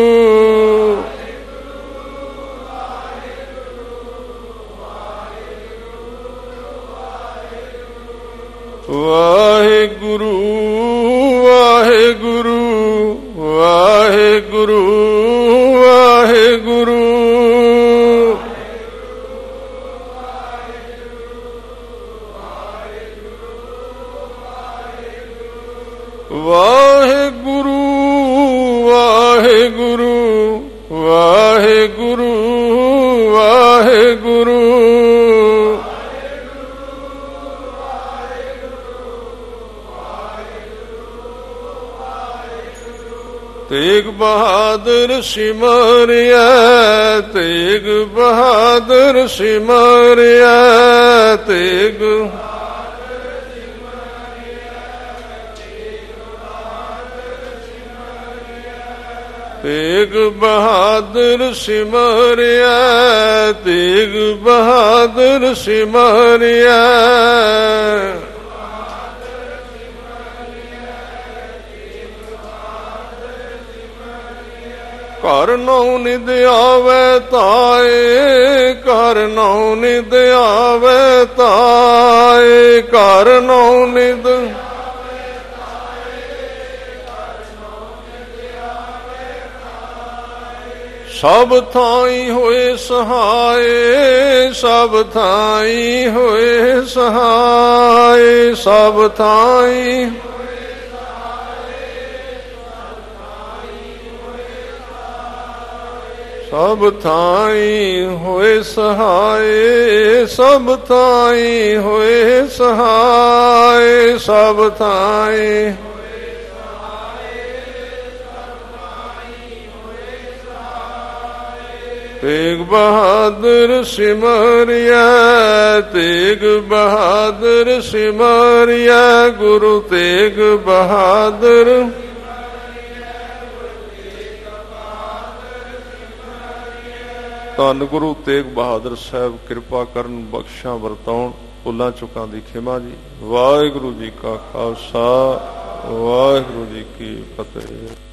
ਵਾਹਿਗੁਰੂ ਵਾਹਿਗੁਰੂ ਵਾਹਿਗੁਰੂ ਵਾਹਿਗੁਰੂ। ਵਾਹਿਗੁਰੂ ਵਾਹਿਗੁਰੂ ਵਾਹਿਗੁਰੂ ਵਾਹਿਗੁਰੂ। ਤੇਗ ਬਹਾਦਰ ਸਿਮਰਿਆ, ਤੇਗ ਬਹਾਦਰ ਸਿਮਰਿਆ, ਤੇਗ ਤੇਗ ਬਹਾਦਰ ਸਿਮਰਿਆ, ਤੇਗ ਬਹਾਦਰ ਸਿਮਰਿਆ। ਘਰ ਨੌ ਨਿਦ ਆਵੇ ਤਾਏ, ਘਰ ਨੌ ਨਿਦ ਆਵੇ ਤਾਏ, ਘਰ ਨੌ ਨਿਦ ਸਭ ਥਾਈ ਹੋਏ ਸਹਾਏ, ਸਭ ਥਾਈ ਹੋਏ ਸਹਾਏ, ਸਭ ਥਾਈ ਸਭ ਥਾਈ ਹੋਏ ਸਹਾਏ, ਸਭ ਥਾਈ ਹੋਏ ਸਹਾਏ, ਸਭ ਥਾਈ ਤੇਗ ਬਹਾਦਰ ਸਿਮਰਿਆ, ਤੇਗ ਬਹਾਦਰ ਸਿਮਰਿਆ, ਗੁਰੂ ਤੇਗ ਬਹਾਦਰ। ਧੰਨ ਗੁਰੂ ਤੇਗ ਬਹਾਦਰ ਸਾਹਿਬ ਕਿਰਪਾ ਕਰਨ, ਬਖਸ਼ਾਂ ਵਰਤਾਉਣ, ਭੁੱਲਾਂ ਚੁੱਕਾਂ ਦੀ ਖਿਮਾ ਜੀ। ਵਾਹਿਗੁਰੂ ਜੀ ਕਾ ਖਾਲਸਾ, ਵਾਹਿਗੁਰੂ ਜੀ ਕੀ ਫਤਿਹ।